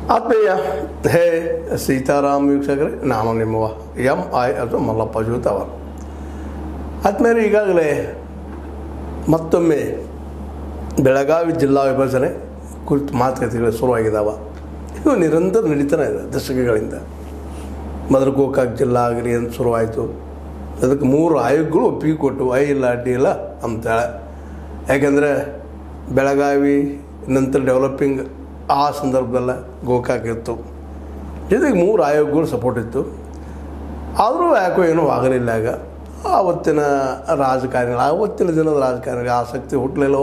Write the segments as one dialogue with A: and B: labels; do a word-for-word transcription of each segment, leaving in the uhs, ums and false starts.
A: ಆತ್ಮೀಯ ಹೇ ಸೀತಾರಾಮ್ ವೀಕ್ಷಕರೇ, ನಾನು ನಿಮ್ಮವ ಎಂ ಐ ಅಥವಾ ಮಲ್ಲಪ್ಪ ಜೋತವ. ಆತ್ಮೀಯರೇ, ಈಗಾಗಲೇ ಮತ್ತೊಮ್ಮೆ ಬೆಳಗಾವಿ ಜಿಲ್ಲಾ ವಿಭಜನೆ ಕುರಿತು ಮಾತುಕತೆಗಳು ಶುರುವಾಗಿದ್ದಾವೆ. ಇವು ನಿರಂತರ ನಡೀತಾನೆ ಇದೆ ದಶಕಗಳಿಂದ. ಮೊದಲು ಗೋಕಾಕ್ ಜಿಲ್ಲಾ ಆಗಲಿ ಅಂತ ಶುರುವಾಯಿತು. ಅದಕ್ಕೆ ಮೂರು ಆಯೋಗಗಳು ಒಪ್ಪಿಗೆ ಕೊಟ್ಟು ಐ ಇಲ್ಲ ಅಡ್ಡಿ ಇಲ್ಲ ಅಂತೇಳಿ. ಯಾಕೆಂದರೆ ಬೆಳಗಾವಿ ನಂತರ ಡೆವಲಪಿಂಗ್ ಆ ಸಂದರ್ಭದಲ್ಲ ಗೋಕಾಕ್ ಇತ್ತು. ಜೊತೆಗೆ ಮೂರು ಆಯೋಗಗಳು ಸಪೋರ್ಟ್ ಇತ್ತು. ಆದರೂ ಯಾಕೋ ಏನೂ ಆಗಲಿಲ್ಲ. ಆಗ ಆವತ್ತಿನ ರಾಜಕಾರಣಿಗಳು ಆವತ್ತಿನ ದಿನದ ರಾಜಕಾರಣಿಗೆ ಆಸಕ್ತಿ ಹುಟ್ಟಲಿಲ್ಲವ.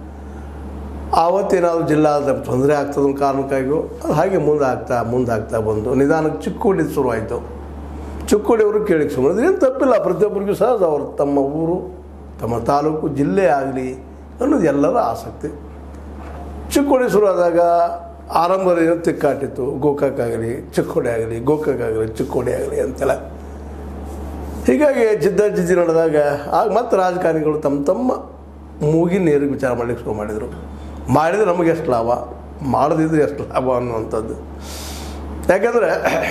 A: ಆವತ್ತೇನಾದರೂ ಜಿಲ್ಲಾ ತೊಂದರೆ ಆಗ್ತದ ಕಾರಣಕ್ಕಾಗಿಯೋ ಅದು ಹಾಗೆ ಮುಂದೆ ಆಗ್ತಾ ಮುಂದೆ ಆಗ್ತಾ ಬಂದು ನಿಧಾನಕ್ಕೆ ಚಿಕ್ಕೋಡಿ ಶುರುವಾಯಿತು. ಚಿಕ್ಕೋಡಿಯವರು ಕೇಳಿಕ್ಕೆ ಸುಮ್ಮನೆ ಏನು ತಪ್ಪಿಲ್ಲ, ಪ್ರತಿಯೊಬ್ಬರಿಗೂ ಸಹಜ ಅವರು ತಮ್ಮ ಊರು ತಮ್ಮ ತಾಲೂಕು ಜಿಲ್ಲೆ ಆಗಲಿ ಅನ್ನೋದು ಎಲ್ಲರ ಆಸಕ್ತಿ. ಚಿಕ್ಕೋಡಿ ಶುರುವಾದಾಗ ಆರಂಭದಲ್ಲಿ ತಿಕ್ಕಾಟಿತ್ತು. ಗೋಕಾಕ್ ಆಗಲಿ ಚಿಕ್ಕೋಡಿ ಆಗಲಿ ಗೋಕಾಕ್ ಆಗಲಿ ಚಿಕ್ಕೋಡಿ ಆಗಲಿ ಅಂತೆಲ್ಲ. ಹೀಗಾಗಿ ಜಿದ್ದಾಜಿದ್ದಿ ನಡೆದಾಗ ಆಗ ಮತ್ತೆ ರಾಜಕಾರಣಿಗಳು ತಮ್ಮ ತಮ್ಮ ಮೂಗಿನ ನೀರಿಗೆ ವಿಚಾರ ಮಾಡಲಿಕ್ಕೆ ಶುರು ಮಾಡಿದರು. ಮಾಡಿದರೆ ನಮಗೆ ಎಷ್ಟು ಲಾಭ, ಮಾಡದಿದ್ರೆ ಎಷ್ಟು ಲಾಭ ಅನ್ನುವಂಥದ್ದು. ಯಾಕೆಂದರೆ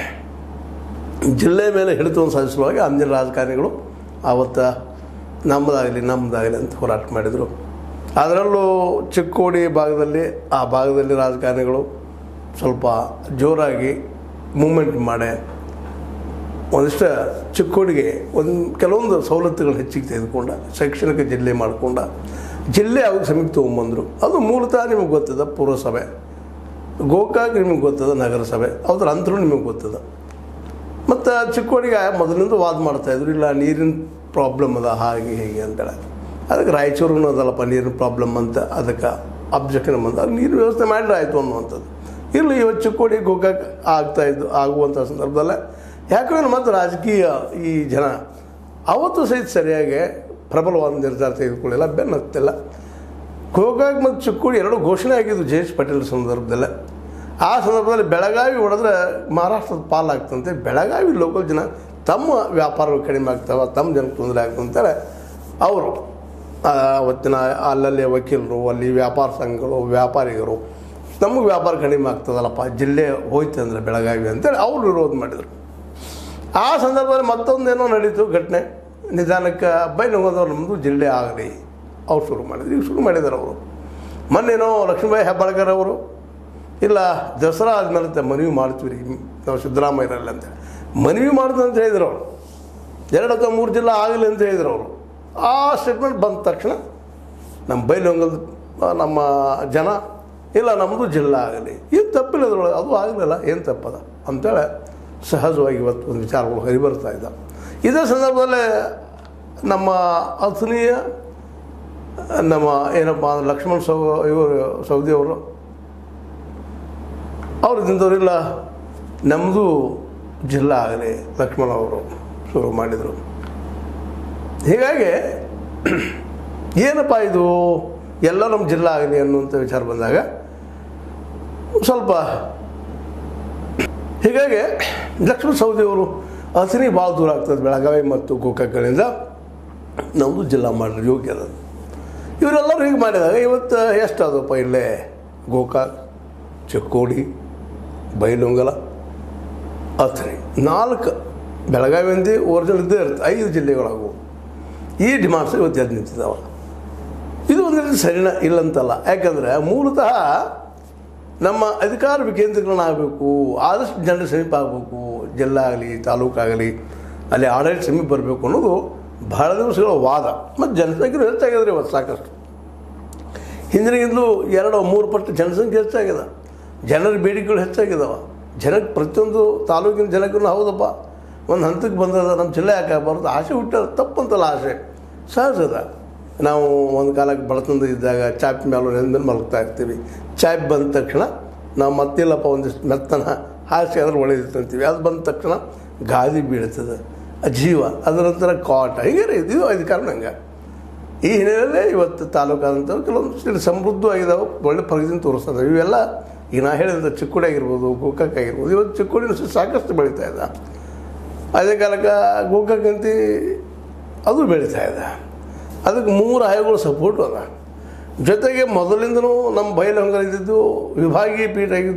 A: ಜಿಲ್ಲೆ ಮೇಲೆ ಹಿಡಿತವನ್ನು ಸಾಧಿಸುವಾಗ ಅಂದಿನ ರಾಜಕಾರಣಿಗಳು ಆವತ್ತು ನಮ್ಮದಾಗಲಿ ನಮ್ಮದಾಗಲಿ ಅಂತ ಹೋರಾಟ ಮಾಡಿದರು. ಅದರಲ್ಲೂ ಚಿಕ್ಕೋಡಿ ಭಾಗದಲ್ಲಿ ಆ ಭಾಗದಲ್ಲಿ ರಾಜಕಾರಣಿಗಳು ಸ್ವಲ್ಪ ಜೋರಾಗಿ ಮೂಮೆಂಟ್ ಮಾಡಿ ಒಂದಿಷ್ಟು ಚಿಕ್ಕೋಡಿಗೆ ಒಂದು ಕೆಲವೊಂದು ಸವಲತ್ತುಗಳು ಹೆಚ್ಚಿಗೆ ತೆಗೆದುಕೊಂಡ, ಶೈಕ್ಷಣಿಕ ಜಿಲ್ಲೆ ಮಾಡಿಕೊಂಡ, ಜಿಲ್ಲೆ ಅವಾಗ ಸಮೀಪ ತೊಗೊಂಬಂದರು. ಅದು ಮೂಲತಃ ನಿಮಗೆ ಗೊತ್ತದ ಪುರಸಭೆ, ಗೋಕಾಕ್ ನಿಮಗೆ ಗೊತ್ತದ ನಗರಸಭೆ, ಅದ್ರ ಅಂತರೂ ನಿಮಗೆ ಗೊತ್ತದ. ಮತ್ತು ಚಿಕ್ಕೋಡಿಗೆ ಮೊದಲಿಂದ ವಾದ ಮಾಡ್ತಾಯಿದ್ರು, ಇಲ್ಲ ನೀರಿನ ಪ್ರಾಬ್ಲಮ್ ಅದ ಹಾಗೆ ಹೀಗೆ ಅಂತೇಳಿ. ಅದಕ್ಕೆ ರಾಯಚೂರಿಗೂ ಅದಲ್ಲಪ್ಪ ನೀರಿನ ಪ್ರಾಬ್ಲಮ್ ಅಂತ ಅದಕ್ಕೆ ಅಬ್ಜೆಕ್ಷನ್ ಬಂದ. ಅದು ನೀರಿನ ವ್ಯವಸ್ಥೆ ಮಾಡಿದ್ರೆ ಆಯಿತು ಅನ್ನುವಂಥದ್ದು. ಇರಲಿ, ಇವತ್ತು ಚಿಕ್ಕೋಡಿ ಗೋಕಾಕ್ ಆಗ್ತಾಯಿದ್ದು ಆಗುವಂಥ ಸಂದರ್ಭದಲ್ಲೇ ಯಾಕಂದ್ರೆ ಮತ್ತು ರಾಜಕೀಯ ಈ ಜನ ಅವತ್ತು ಸಹಿತ ಸರಿಯಾಗಿ ಪ್ರಬಲವಾದ ನಿರ್ಧಾರ ತೆಗೆದುಕೊಳ್ಳಿಲ್ಲ, ಬೆನ್ನು ಹತ್ತಿಲ್ಲ. ಗೋಕಾಕ್ ಮತ್ತು ಚಿಕ್ಕೋಡಿ ಎರಡು ಘೋಷಣೆ ಆಗಿದ್ದು ಜೆ ಎಚ್ ಪಟೇಲ್ ಸಂದರ್ಭದಲ್ಲೇ. ಆ ಸಂದರ್ಭದಲ್ಲಿ ಬೆಳಗಾವಿ ಹೊಡೆದ್ರೆ ಮಹಾರಾಷ್ಟ್ರದ ಪಾಲಾಗ್ತಂತೆ. ಬೆಳಗಾವಿ ಲೋಕಲ್ ಜನ ತಮ್ಮ ವ್ಯಾಪಾರಗಳು ಕಡಿಮೆ ಆಗ್ತಾವೆ, ತಮ್ಮ ಜನಕ್ಕೆ ತೊಂದರೆ ಆಗ್ತಂತೇಳಿ ಅವರು ಅವತ್ತಿನ ಅಲ್ಲಲ್ಲಿ ವಕೀಲರು, ಅಲ್ಲಿ ವ್ಯಾಪಾರ ಸಂಘಗಳು, ವ್ಯಾಪಾರಿಗರು ನಮಗೆ ವ್ಯಾಪಾರ ಕಡಿಮೆ ಆಗ್ತದಲ್ಲಪ್ಪ ಜಿಲ್ಲೆ ಹೋಯ್ತು ಅಂದರೆ ಬೆಳಗಾವಿ ಅಂತೇಳಿ ಅವರು ವಿರೋಧ ಮಾಡಿದರು. ಆ ಸಂದರ್ಭದಲ್ಲಿ ಮತ್ತೊಂದೇನೋ ನಡೀತು ಘಟನೆ. ನಿಧಾನಕ್ಕೆ ಬೈಲಹೊಂಗಲದವ್ರು ನಮ್ಮದು ಜಿಲ್ಲೆ ಆಗಲಿ ಅವ್ರು ಶುರು ಮಾಡಿದ್ರು. ಈಗ ಶುರು ಮಾಡಿದ್ದಾರೆ ಅವರು. ಮೊನ್ನೇನೋ ಲಕ್ಷ್ಮೀಬಾಯಿ ಹೆಬ್ಬಾಳ್ಕರ್ ಅವರು ಇಲ್ಲ ದಸರಾ ಆದಮೇಲೆ ಮನವಿ ಮಾಡ್ತೀವಿ ರೀ ನಾವು ಸಿದ್ದರಾಮಯ್ಯರಲ್ಲಿ ಅಂತೇಳಿ ಮನವಿ ಮಾಡ್ತೀವಿ ಅಂತ ಹೇಳಿದ್ರು ಅವರು. ಎರಡು ಅಥವಾ ಮೂರು ಜಿಲ್ಲೆ ಆಗಲಿ ಅಂತ ಹೇಳಿದ್ರು ಅವರು. ಆ ಸ್ಟೇಟ್ಮೆಂಟ್ ಬಂದ ತಕ್ಷಣ ನಮ್ಮ ಬೈಲಹೊಂಗಲದ ನಮ್ಮ ಜನ ಇಲ್ಲ ನಮ್ಮದು ಜಿಲ್ಲಾ ಆಗಲಿ, ಏನು ತಪ್ಪಿಲ್ಲ ಅದ್ರೊಳಗೆ, ಅದು ಆಗಲಿಲ್ಲ ಏನು ತಪ್ಪದ ಅಂತೇಳಿ ಸಹಜವಾಗಿ ಇವತ್ತು ಒಂದು ವಿಚಾರಗಳು ಹರಿಬರ್ತಾ ಇದ್ದ. ಇದೇ ಸಂದರ್ಭದಲ್ಲೇ ನಮ್ಮ ಅಥಣೀಯ ನಮ್ಮ ಏನಪ್ಪ ಲಕ್ಷ್ಮಣ್ ಸೌ ಇವರು ಸೌದಿಯವರು ಅವರು ತಿಂದವರಿಲ್ಲ ನಮ್ಮದು ಜಿಲ್ಲಾ ಆಗಲಿ ಲಕ್ಷ್ಮಣ ಅವರು ಶುರು ಮಾಡಿದರು. ಹೀಗಾಗಿ ಏನಪ್ಪ ಇದು ಎಲ್ಲ ನಮ್ಮ ಜಿಲ್ಲಾ ಆಗಲಿ ಅನ್ನುವಂಥ ವಿಚಾರ ಬಂದಾಗ ಸ್ವಲ್ಪ ಹೀಗಾಗಿ ಲಕ್ಷ್ಮಣ ಸೌದಿಯವರು ಅಥಣಿ ಭಾಳ ದೂರ ಆಗ್ತದೆ ಬೆಳಗಾವಿ ಮತ್ತು ಗೋಕಾಕ್ಗಳಿಂದ, ನಮ್ಮದು ಜಿಲ್ಲಾ ಮಾಡಿದ್ರೆ ಯೋಗ್ಯ ಅದ. ಇವರೆಲ್ಲರೂ ಹೀಗೆ ಮಾಡಿದಾಗ ಇವತ್ತು ಎಷ್ಟು ಅದಪ್ಪ ಇಲ್ಲೇ ಗೋಕಾಕ್ ಚಿಕ್ಕೋಡಿ ಬೈಲಹೊಂಗಲ ಅಥಣಿ ನಾಲ್ಕು ಬೆಳಗಾವಿ ಅಂದು ಒರಿಜಿನಲ್ ಇದ್ದೇ ಇರುತ್ತೆ, ಐದು ಜಿಲ್ಲೆಗಳಾಗವು. ಈ ಡಿಮಾಂಡ್ಸ್ ಇವತ್ತು ಎದ್ದು ನಿಂತಿದ್ದಾವೆ. ಇದು ಒಂದು ರೀತಿ ಸರಿನ ಇಲ್ಲಂತಲ್ಲ. ಯಾಕಂದರೆ ಮೂಲತಃ ನಮ್ಮ ಅಧಿಕಾರ ವಿಕೇಂದ್ರೀಕರಣ ಆಗಬೇಕು, ಆದಷ್ಟು ಜನರ ಸಮೀಪ ಆಗಬೇಕು, ಜಿಲ್ಲಾ ಆಗಲಿ ತಾಲೂಕಾಗಲಿ ಅಲ್ಲಿ ಆಡಳಿತ ಸಮೀಪ ಬರಬೇಕು ಅನ್ನೋದು ಬಹಳ ದಿವಸಗಳ ವಾದ. ಮತ್ತು ಜನಸಂಖ್ಯೆ ಹೆಚ್ಚಾಗಿದ್ರೆ ಇವತ್ತು ಸಾಕಷ್ಟು. ಹಿಂದಿನಗಿಂತಲೂ ಎರಡು ಮೂರು ಪಟ್ಟು ಜನಸಂಖ್ಯೆ ಹೆಚ್ಚಾಗಿದೆ, ಜನರ ಬೇಡಿಕೆಗಳು ಹೆಚ್ಚಾಗಿದ್ದಾವೆ. ಜನಕ್ಕೆ ಪ್ರತಿಯೊಂದು ತಾಲೂಕಿನ ಜನಕ್ಕೂ ಹೌದಪ್ಪ ಒಂದು ಹಂತಕ್ಕೆ ಬಂದದ, ನಮ್ಮ ಜಿಲ್ಲೆ ಯಾಕೆ ಆಗಬಾರ್ದು ಆಸೆ ಹುಟ್ಟದ, ತಪ್ಪಂತಲ್ಲ ಆಸೆ ಸಹಜದ. ನಾವು ಒಂದು ಕಾಲಕ್ಕೆ ಬಡತನದ ಇದ್ದಾಗ ಚಾಪ್ ಮೇಲೆ ನೆಂದ ಮಲಗ್ತಾ ಇರ್ತೀವಿ. ಚಾಪ್ ಬಂದ ತಕ್ಷಣ ನಾವು ಮತ್ತಿಲ್ಲಪ್ಪ ಒಂದಿಷ್ಟು ಮೆತ್ತನ ಹಾಸಿಗೆ ಅದ್ರ ಒಳ್ಳೆದಿತ್ತು ಅಂತೀವಿ. ಅದು ಬಂದ ತಕ್ಷಣ ಗಾದಿ ಬೀಳ್ತದೆ ಜೀವ, ಅದರ ನಂತರ ಕಾಟ, ಹೀಗೆ ಇದು ಐದು ಕಾರಣ ಹಂಗೆ. ಈ ಹಿನ್ನೆಲೆಯಲ್ಲೇ ಇವತ್ತು ತಾಲೂಕಾದಂಥವ್ರು ಕೆಲವೊಂದು ಸಮೃದ್ಧವಾಗಿದ್ದಾವೆ, ಒಳ್ಳೆ ಪ್ರಗತಿನ ತೋರಿಸ್ತದೆ. ಇವೆಲ್ಲ ಈಗ ನಾ ಹೇಳಿದ ಚಿಕ್ಕೋಡಿ ಆಗಿರ್ಬೋದು, ಗೋಕಾಕ್ ಆಗಿರ್ಬೋದು. ಇವತ್ತು ಚಿಕ್ಕೋಡಿನ ಸಾಕಷ್ಟು ಬೆಳೀತಾ ಇದೆ. ಅದೇ ಕಾಲಕ್ಕೆ ಗೋಕಾಕ್ ಅಂತ ಅದು ಬೆಳೀತಾ ಇದೆ. ಅದಕ್ಕೆ ಮೂರು ಆಯೋಗಗಳು ಸಪೋರ್ಟು ಅದ. ಜೊತೆಗೆ ಮೊದಲಿಂದನೂ ನಮ್ಮ ಬೈಲಹೊಂಗಲ ಇದ್ದಿದ್ದು ವಿಭಾಗೀಯ ಪೀಠ ಆಗಿದ್ದು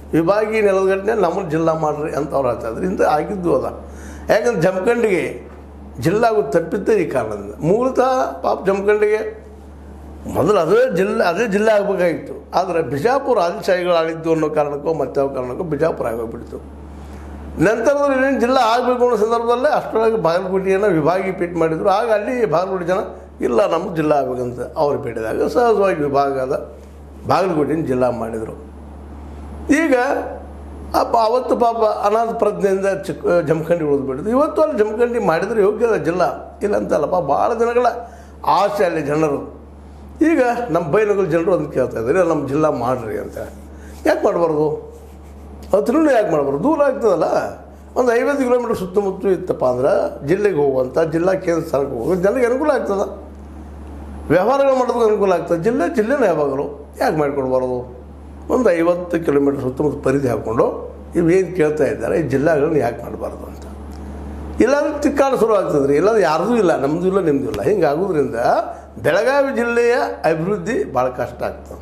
A: ವಿಭಾಗೀಯ ನೆಲಗಟ್ಟನೆ ನಮ್ಮ ಜಿಲ್ಲಾ ಮಾಡ್ರಿ ಅಂತ ಅವ್ರು ಹೇಳ್ತಾ ಇದ್ರು. ಇಂಥ ಆಗಿದ್ದು ಅದ. ಯಾಕಂದ್ರೆ ಜಮಖಂಡಿಗೆ ಜಿಲ್ಲಾಗೂ ತಪ್ಪಿದ್ದೇ ಈ ಕಾರಣದಿಂದ. ಮೂಲತಃ ಪಾಪ ಜಮಖಂಡಿಗೆ ಮೊದಲು ಅದೇ ಜಿಲ್ಲೆ ಅದೇ ಜಿಲ್ಲೆ ಆಗಬೇಕಾಗಿತ್ತು. ಆದರೆ ಬಿಜಾಪುರ ಆದಿಶಾಹಿಗಳು ಆಳಿದ್ದು ಅನ್ನೋ ಕಾರಣಕ್ಕೋ ಮತ್ತು ಯಾವ ಕಾರಣಕ್ಕೋ ಬಿಜಾಪುರ ಆಗೋಗ್ಬಿಡ್ತು. ನಂತರದಲ್ಲಿ ಏನೇನು ಜಿಲ್ಲಾ ಆಗಬೇಕು ಅನ್ನೋ ಸಂದರ್ಭದಲ್ಲೇ ಅಷ್ಟರೊಳಗೆ ಬಾಗಲಕೋಟೆಯನ್ನು ವಿಭಾಗೀಯ ಪೀಠ ಮಾಡಿದರು. ಆಗ ಅಲ್ಲಿ ಬಾಗಲಕೋಟೆ ಜನ ಇಲ್ಲ ನಮ್ಮ ಜಿಲ್ಲಾ ಆಗಬೇಕಂತ ಅವ್ರು ಪೀಠದಾಗ ಸಹಜವಾಗಿ ವಿಭಾಗದ ಬಾಗಲಕೋಟೆಯನ್ನು ಜಿಲ್ಲಾ ಮಾಡಿದರು. ಈಗ ಅಪ್ಪ ಅವತ್ತು ಪಾಪ ಅನಾಥ ಪ್ರಜ್ಞೆಯಿಂದ ಚಿಕ್ಕ ಜಮಖಂಡಿ ಉಳಿದ್ಬಿಟ್ಟಿದ್ದು. ಇವತ್ತು ಅಲ್ಲಿ ಜಮಖಂಡಿ ಮಾಡಿದರೆ ಯೋಗ್ಯದ ಜಿಲ್ಲಾ ಇಲ್ಲ ಅಂತಲ್ಲಪ್ಪ. ಭಾಳ ದಿನಗಳ ಆಸೆ ಅಲ್ಲಿ ಜನರು. ಈಗ ನಮ್ಮ ಬೈನಗಲ್ ಜನರು ಅದನ್ನು ಕೇಳ್ತಾ ಇದ್ದಾರೆ, ನಮ್ಮ ಜಿಲ್ಲಾ ಮಾಡಿರಿ ಅಂತ. ಯಾಕೆ ಮಾಡಬಾರ್ದು? ಹತ್ರನೂ ಯಾಕೆ ಮಾಡಬಾರ್ದು? ದೂರ ಆಗ್ತದಲ್ಲ. ಒಂದು ಐವತ್ತು ಕಿಲೋಮೀಟ್ರ್ ಸುತ್ತಮುತ್ತ ಇತ್ತಪ್ಪ ಅಂದ್ರೆ ಜಿಲ್ಲೆಗೆ ಹೋಗುವಂಥ ಜಿಲ್ಲಾ ಕೇಂದ್ರ ಸ್ಥಳಕ್ಕೆ ಹೋಗೋದು ಜನರಿಗೆ ಅನುಕೂಲ ಆಗ್ತದೆ. ವ್ಯವಹಾರಗಳು ಮಾಡೋದಕ್ಕೆ ಅನುಕೂಲ ಆಗ್ತದೆ. ಜಿಲ್ಲೆ ಜಿಲ್ಲೆನೇ ಯಾವಾಗಲೂ ಯಾಕೆ ಮಾಡಿಕೊಡ್ಬಾರ್ದು? ಒಂದು ಐವತ್ತು ಕಿಲೋಮೀಟ್ರ್ ಸುತ್ತಮುತ್ತ ಪರಿಧಿ ಹಾಕ್ಕೊಂಡು ಇವೇನು ಕೇಳ್ತಾ ಇದ್ದಾರೆ ಈ ಜಿಲ್ಲಾಗಳನ್ನ ಯಾಕೆ ಮಾಡಬಾರ್ದು ಅಂತ. ಇಲ್ಲಾಂದ್ರೆ ತಿಕ್ಕಾಡ ಶುರು ಆಗ್ತದೆ ರೀ. ಇಲ್ಲಾಂದ್ರೆ ಯಾರ್ದೂ ಇಲ್ಲ, ನಮ್ಮದು ಇಲ್ಲ, ನಿಮ್ಮದು ಇಲ್ಲ. ಹಿಂಗೆ ಆಗೋದ್ರಿಂದ ಬೆಳಗಾವಿ ಜಿಲ್ಲೆಯ ಅಭಿವೃದ್ಧಿ ಭಾಳ ಕಷ್ಟ ಆಗ್ತದೆ.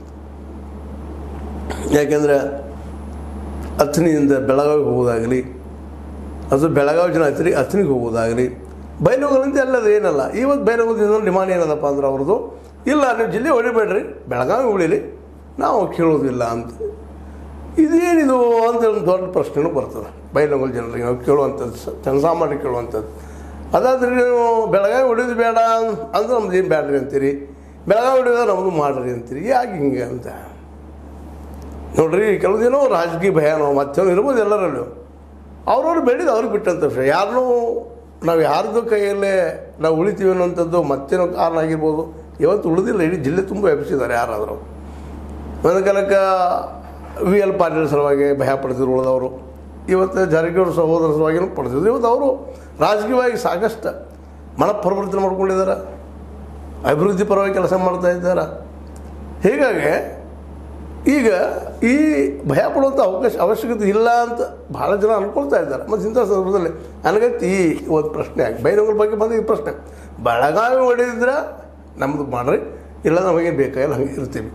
A: ಯಾಕೆಂದರೆ ಅಥಣಿಯಿಂದ ಬೆಳಗಾವಿಗೆ ಹೋಗೋದಾಗಲಿ, ಅದು ಬೆಳಗಾವಿ ಜನ ಅಥಣಿ ಅಥಣಿಗೆ ಹೋಗೋದಾಗಲಿ, ಬೈಲಹೊಂಗಲಂತ ಎಲ್ಲದು ಏನಲ್ಲ. ಇವತ್ತು ಬೈಲಹೊಂಗಲದಿಂದ ಡಿಮಾಂಡ್ ಏನದಪ್ಪ ಅಂದ್ರೆ ಅವ್ರದ್ದು, ಇಲ್ಲ ನೀವು ಜಿಲ್ಲೆ ಹೊಡಿಬೇಡ್ರಿ, ಬೆಳಗಾವಿ ಉಳಿಲಿ, ನಾವು ಕೇಳೋದಿಲ್ಲ ಅಂತ. ಇದೇನಿದು ಅಂತ ಒಂದು ದೊಡ್ಡ ಪ್ರಶ್ನೆನೂ ಬರ್ತದೆ ಬೈಲಹೊಂಗಲ ಜನರಿಗೆ. ನಾವು ಕೇಳುವಂಥದ್ದು, ಜನಸಾಮಾನ್ಯರಿಗೆ ಕೇಳುವಂಥದ್ದು. ಅದಾದ್ರೆ ನೀವು ಬೆಳಗಾವಿ ಹೊಡಿಯೋದು ಬೇಡ ಅಂದ್ರೆ ನಮ್ದು ಏನು ಬೇಡ್ರಿ ಅಂತೀರಿ, ಬೆಳಗಾವಿ ಹೊಡಿಯೋದು ನಮ್ಮದು ಮಾಡಿರಿ ಅಂತೀರಿ. ಯಾಕೆ ಹಿಂಗೆ ಅಂತ ನೋಡ್ರಿ. ಕೆಲವು ದಿನ ರಾಜಕೀಯ ಭಯನೋ ಮತ್ತೇನೋ ಇರ್ಬೋದು ಎಲ್ಲರಲ್ಲೂ. ಅವ್ರವ್ರು ಬೆಳೆದು ಅವ್ರಿಗೆ ಬಿಟ್ಟಂಥ ವಿಷಯ. ಯಾರನ್ನೂ ನಾವು ಯಾರ್ದು ಕೈಯಲ್ಲೇ ನಾವು ಉಳಿತೀವಿ ಅನ್ನೋಂಥದ್ದು ಮತ್ತೇನೋ ಕಾರಣ ಆಗಿರ್ಬೋದು. ಇವತ್ತು ಉಳಿದಿಲ್ಲ, ಇಡೀ ಜಿಲ್ಲೆ ತುಂಬ ಎಬ್ಬಿಸಿದ್ದಾರೆ ಯಾರಾದರೂ. ಒಂದು ಕಾಲಕ್ಕೆ ವಿ ಎಲ್ ಪಾಟೀಲ್ ಸಲುವಾಗಿ ಭಯ ಪಡೆದಿರು ಉಳಿದವರು. ಇವತ್ತು ಜಾರಕಿಹೊಳಿ ಸಹೋದರ ಸಲುವಾಗಿಯೂ ಪಡೆದಿದ್ರು. ಇವತ್ತು ಅವರು ರಾಜಕೀಯವಾಗಿ ಸಾಕಷ್ಟು ಮನಃಪರಿವರ್ತನೆ ಮಾಡ್ಕೊಂಡಿದ್ದಾರೆ, ಅಭಿವೃದ್ಧಿ ಪರವಾಗಿ ಕೆಲಸ ಮಾಡ್ತಾ ಇದ್ದಾರೆ. ಹೀಗಾಗಿ ಈಗ ಈ ಭಯ ಪಡುವಂಥ ಅವಕಾಶ ಅವಶ್ಯಕತೆ ಇಲ್ಲ ಅಂತ ಭಾಳ ಜನ ಅಂದ್ಕೊಳ್ತಾ ಇದ್ದಾರೆ. ಮತ್ತು ಇಂಥ ಸಂದರ್ಭದಲ್ಲಿ ನನಗೈತಿ ಈ ಒಂದು ಪ್ರಶ್ನೆ ಆಗಿ ಬೈಲಹೊಂಗಲ ಬಗ್ಗೆ ಬಂದ ಈ ಪ್ರಶ್ನೆ. ಬೆಳಗಾವಿ ಹೊಡೆದಿದ್ರೆ ನಮ್ಮದು ಮಾಡ್ರಿ, ಇಲ್ಲ ನಮಗೇನು ಬೇಕಾಗಿಲ್ಲ, ಹಂಗೆ ಇರ್ತೀವಿ.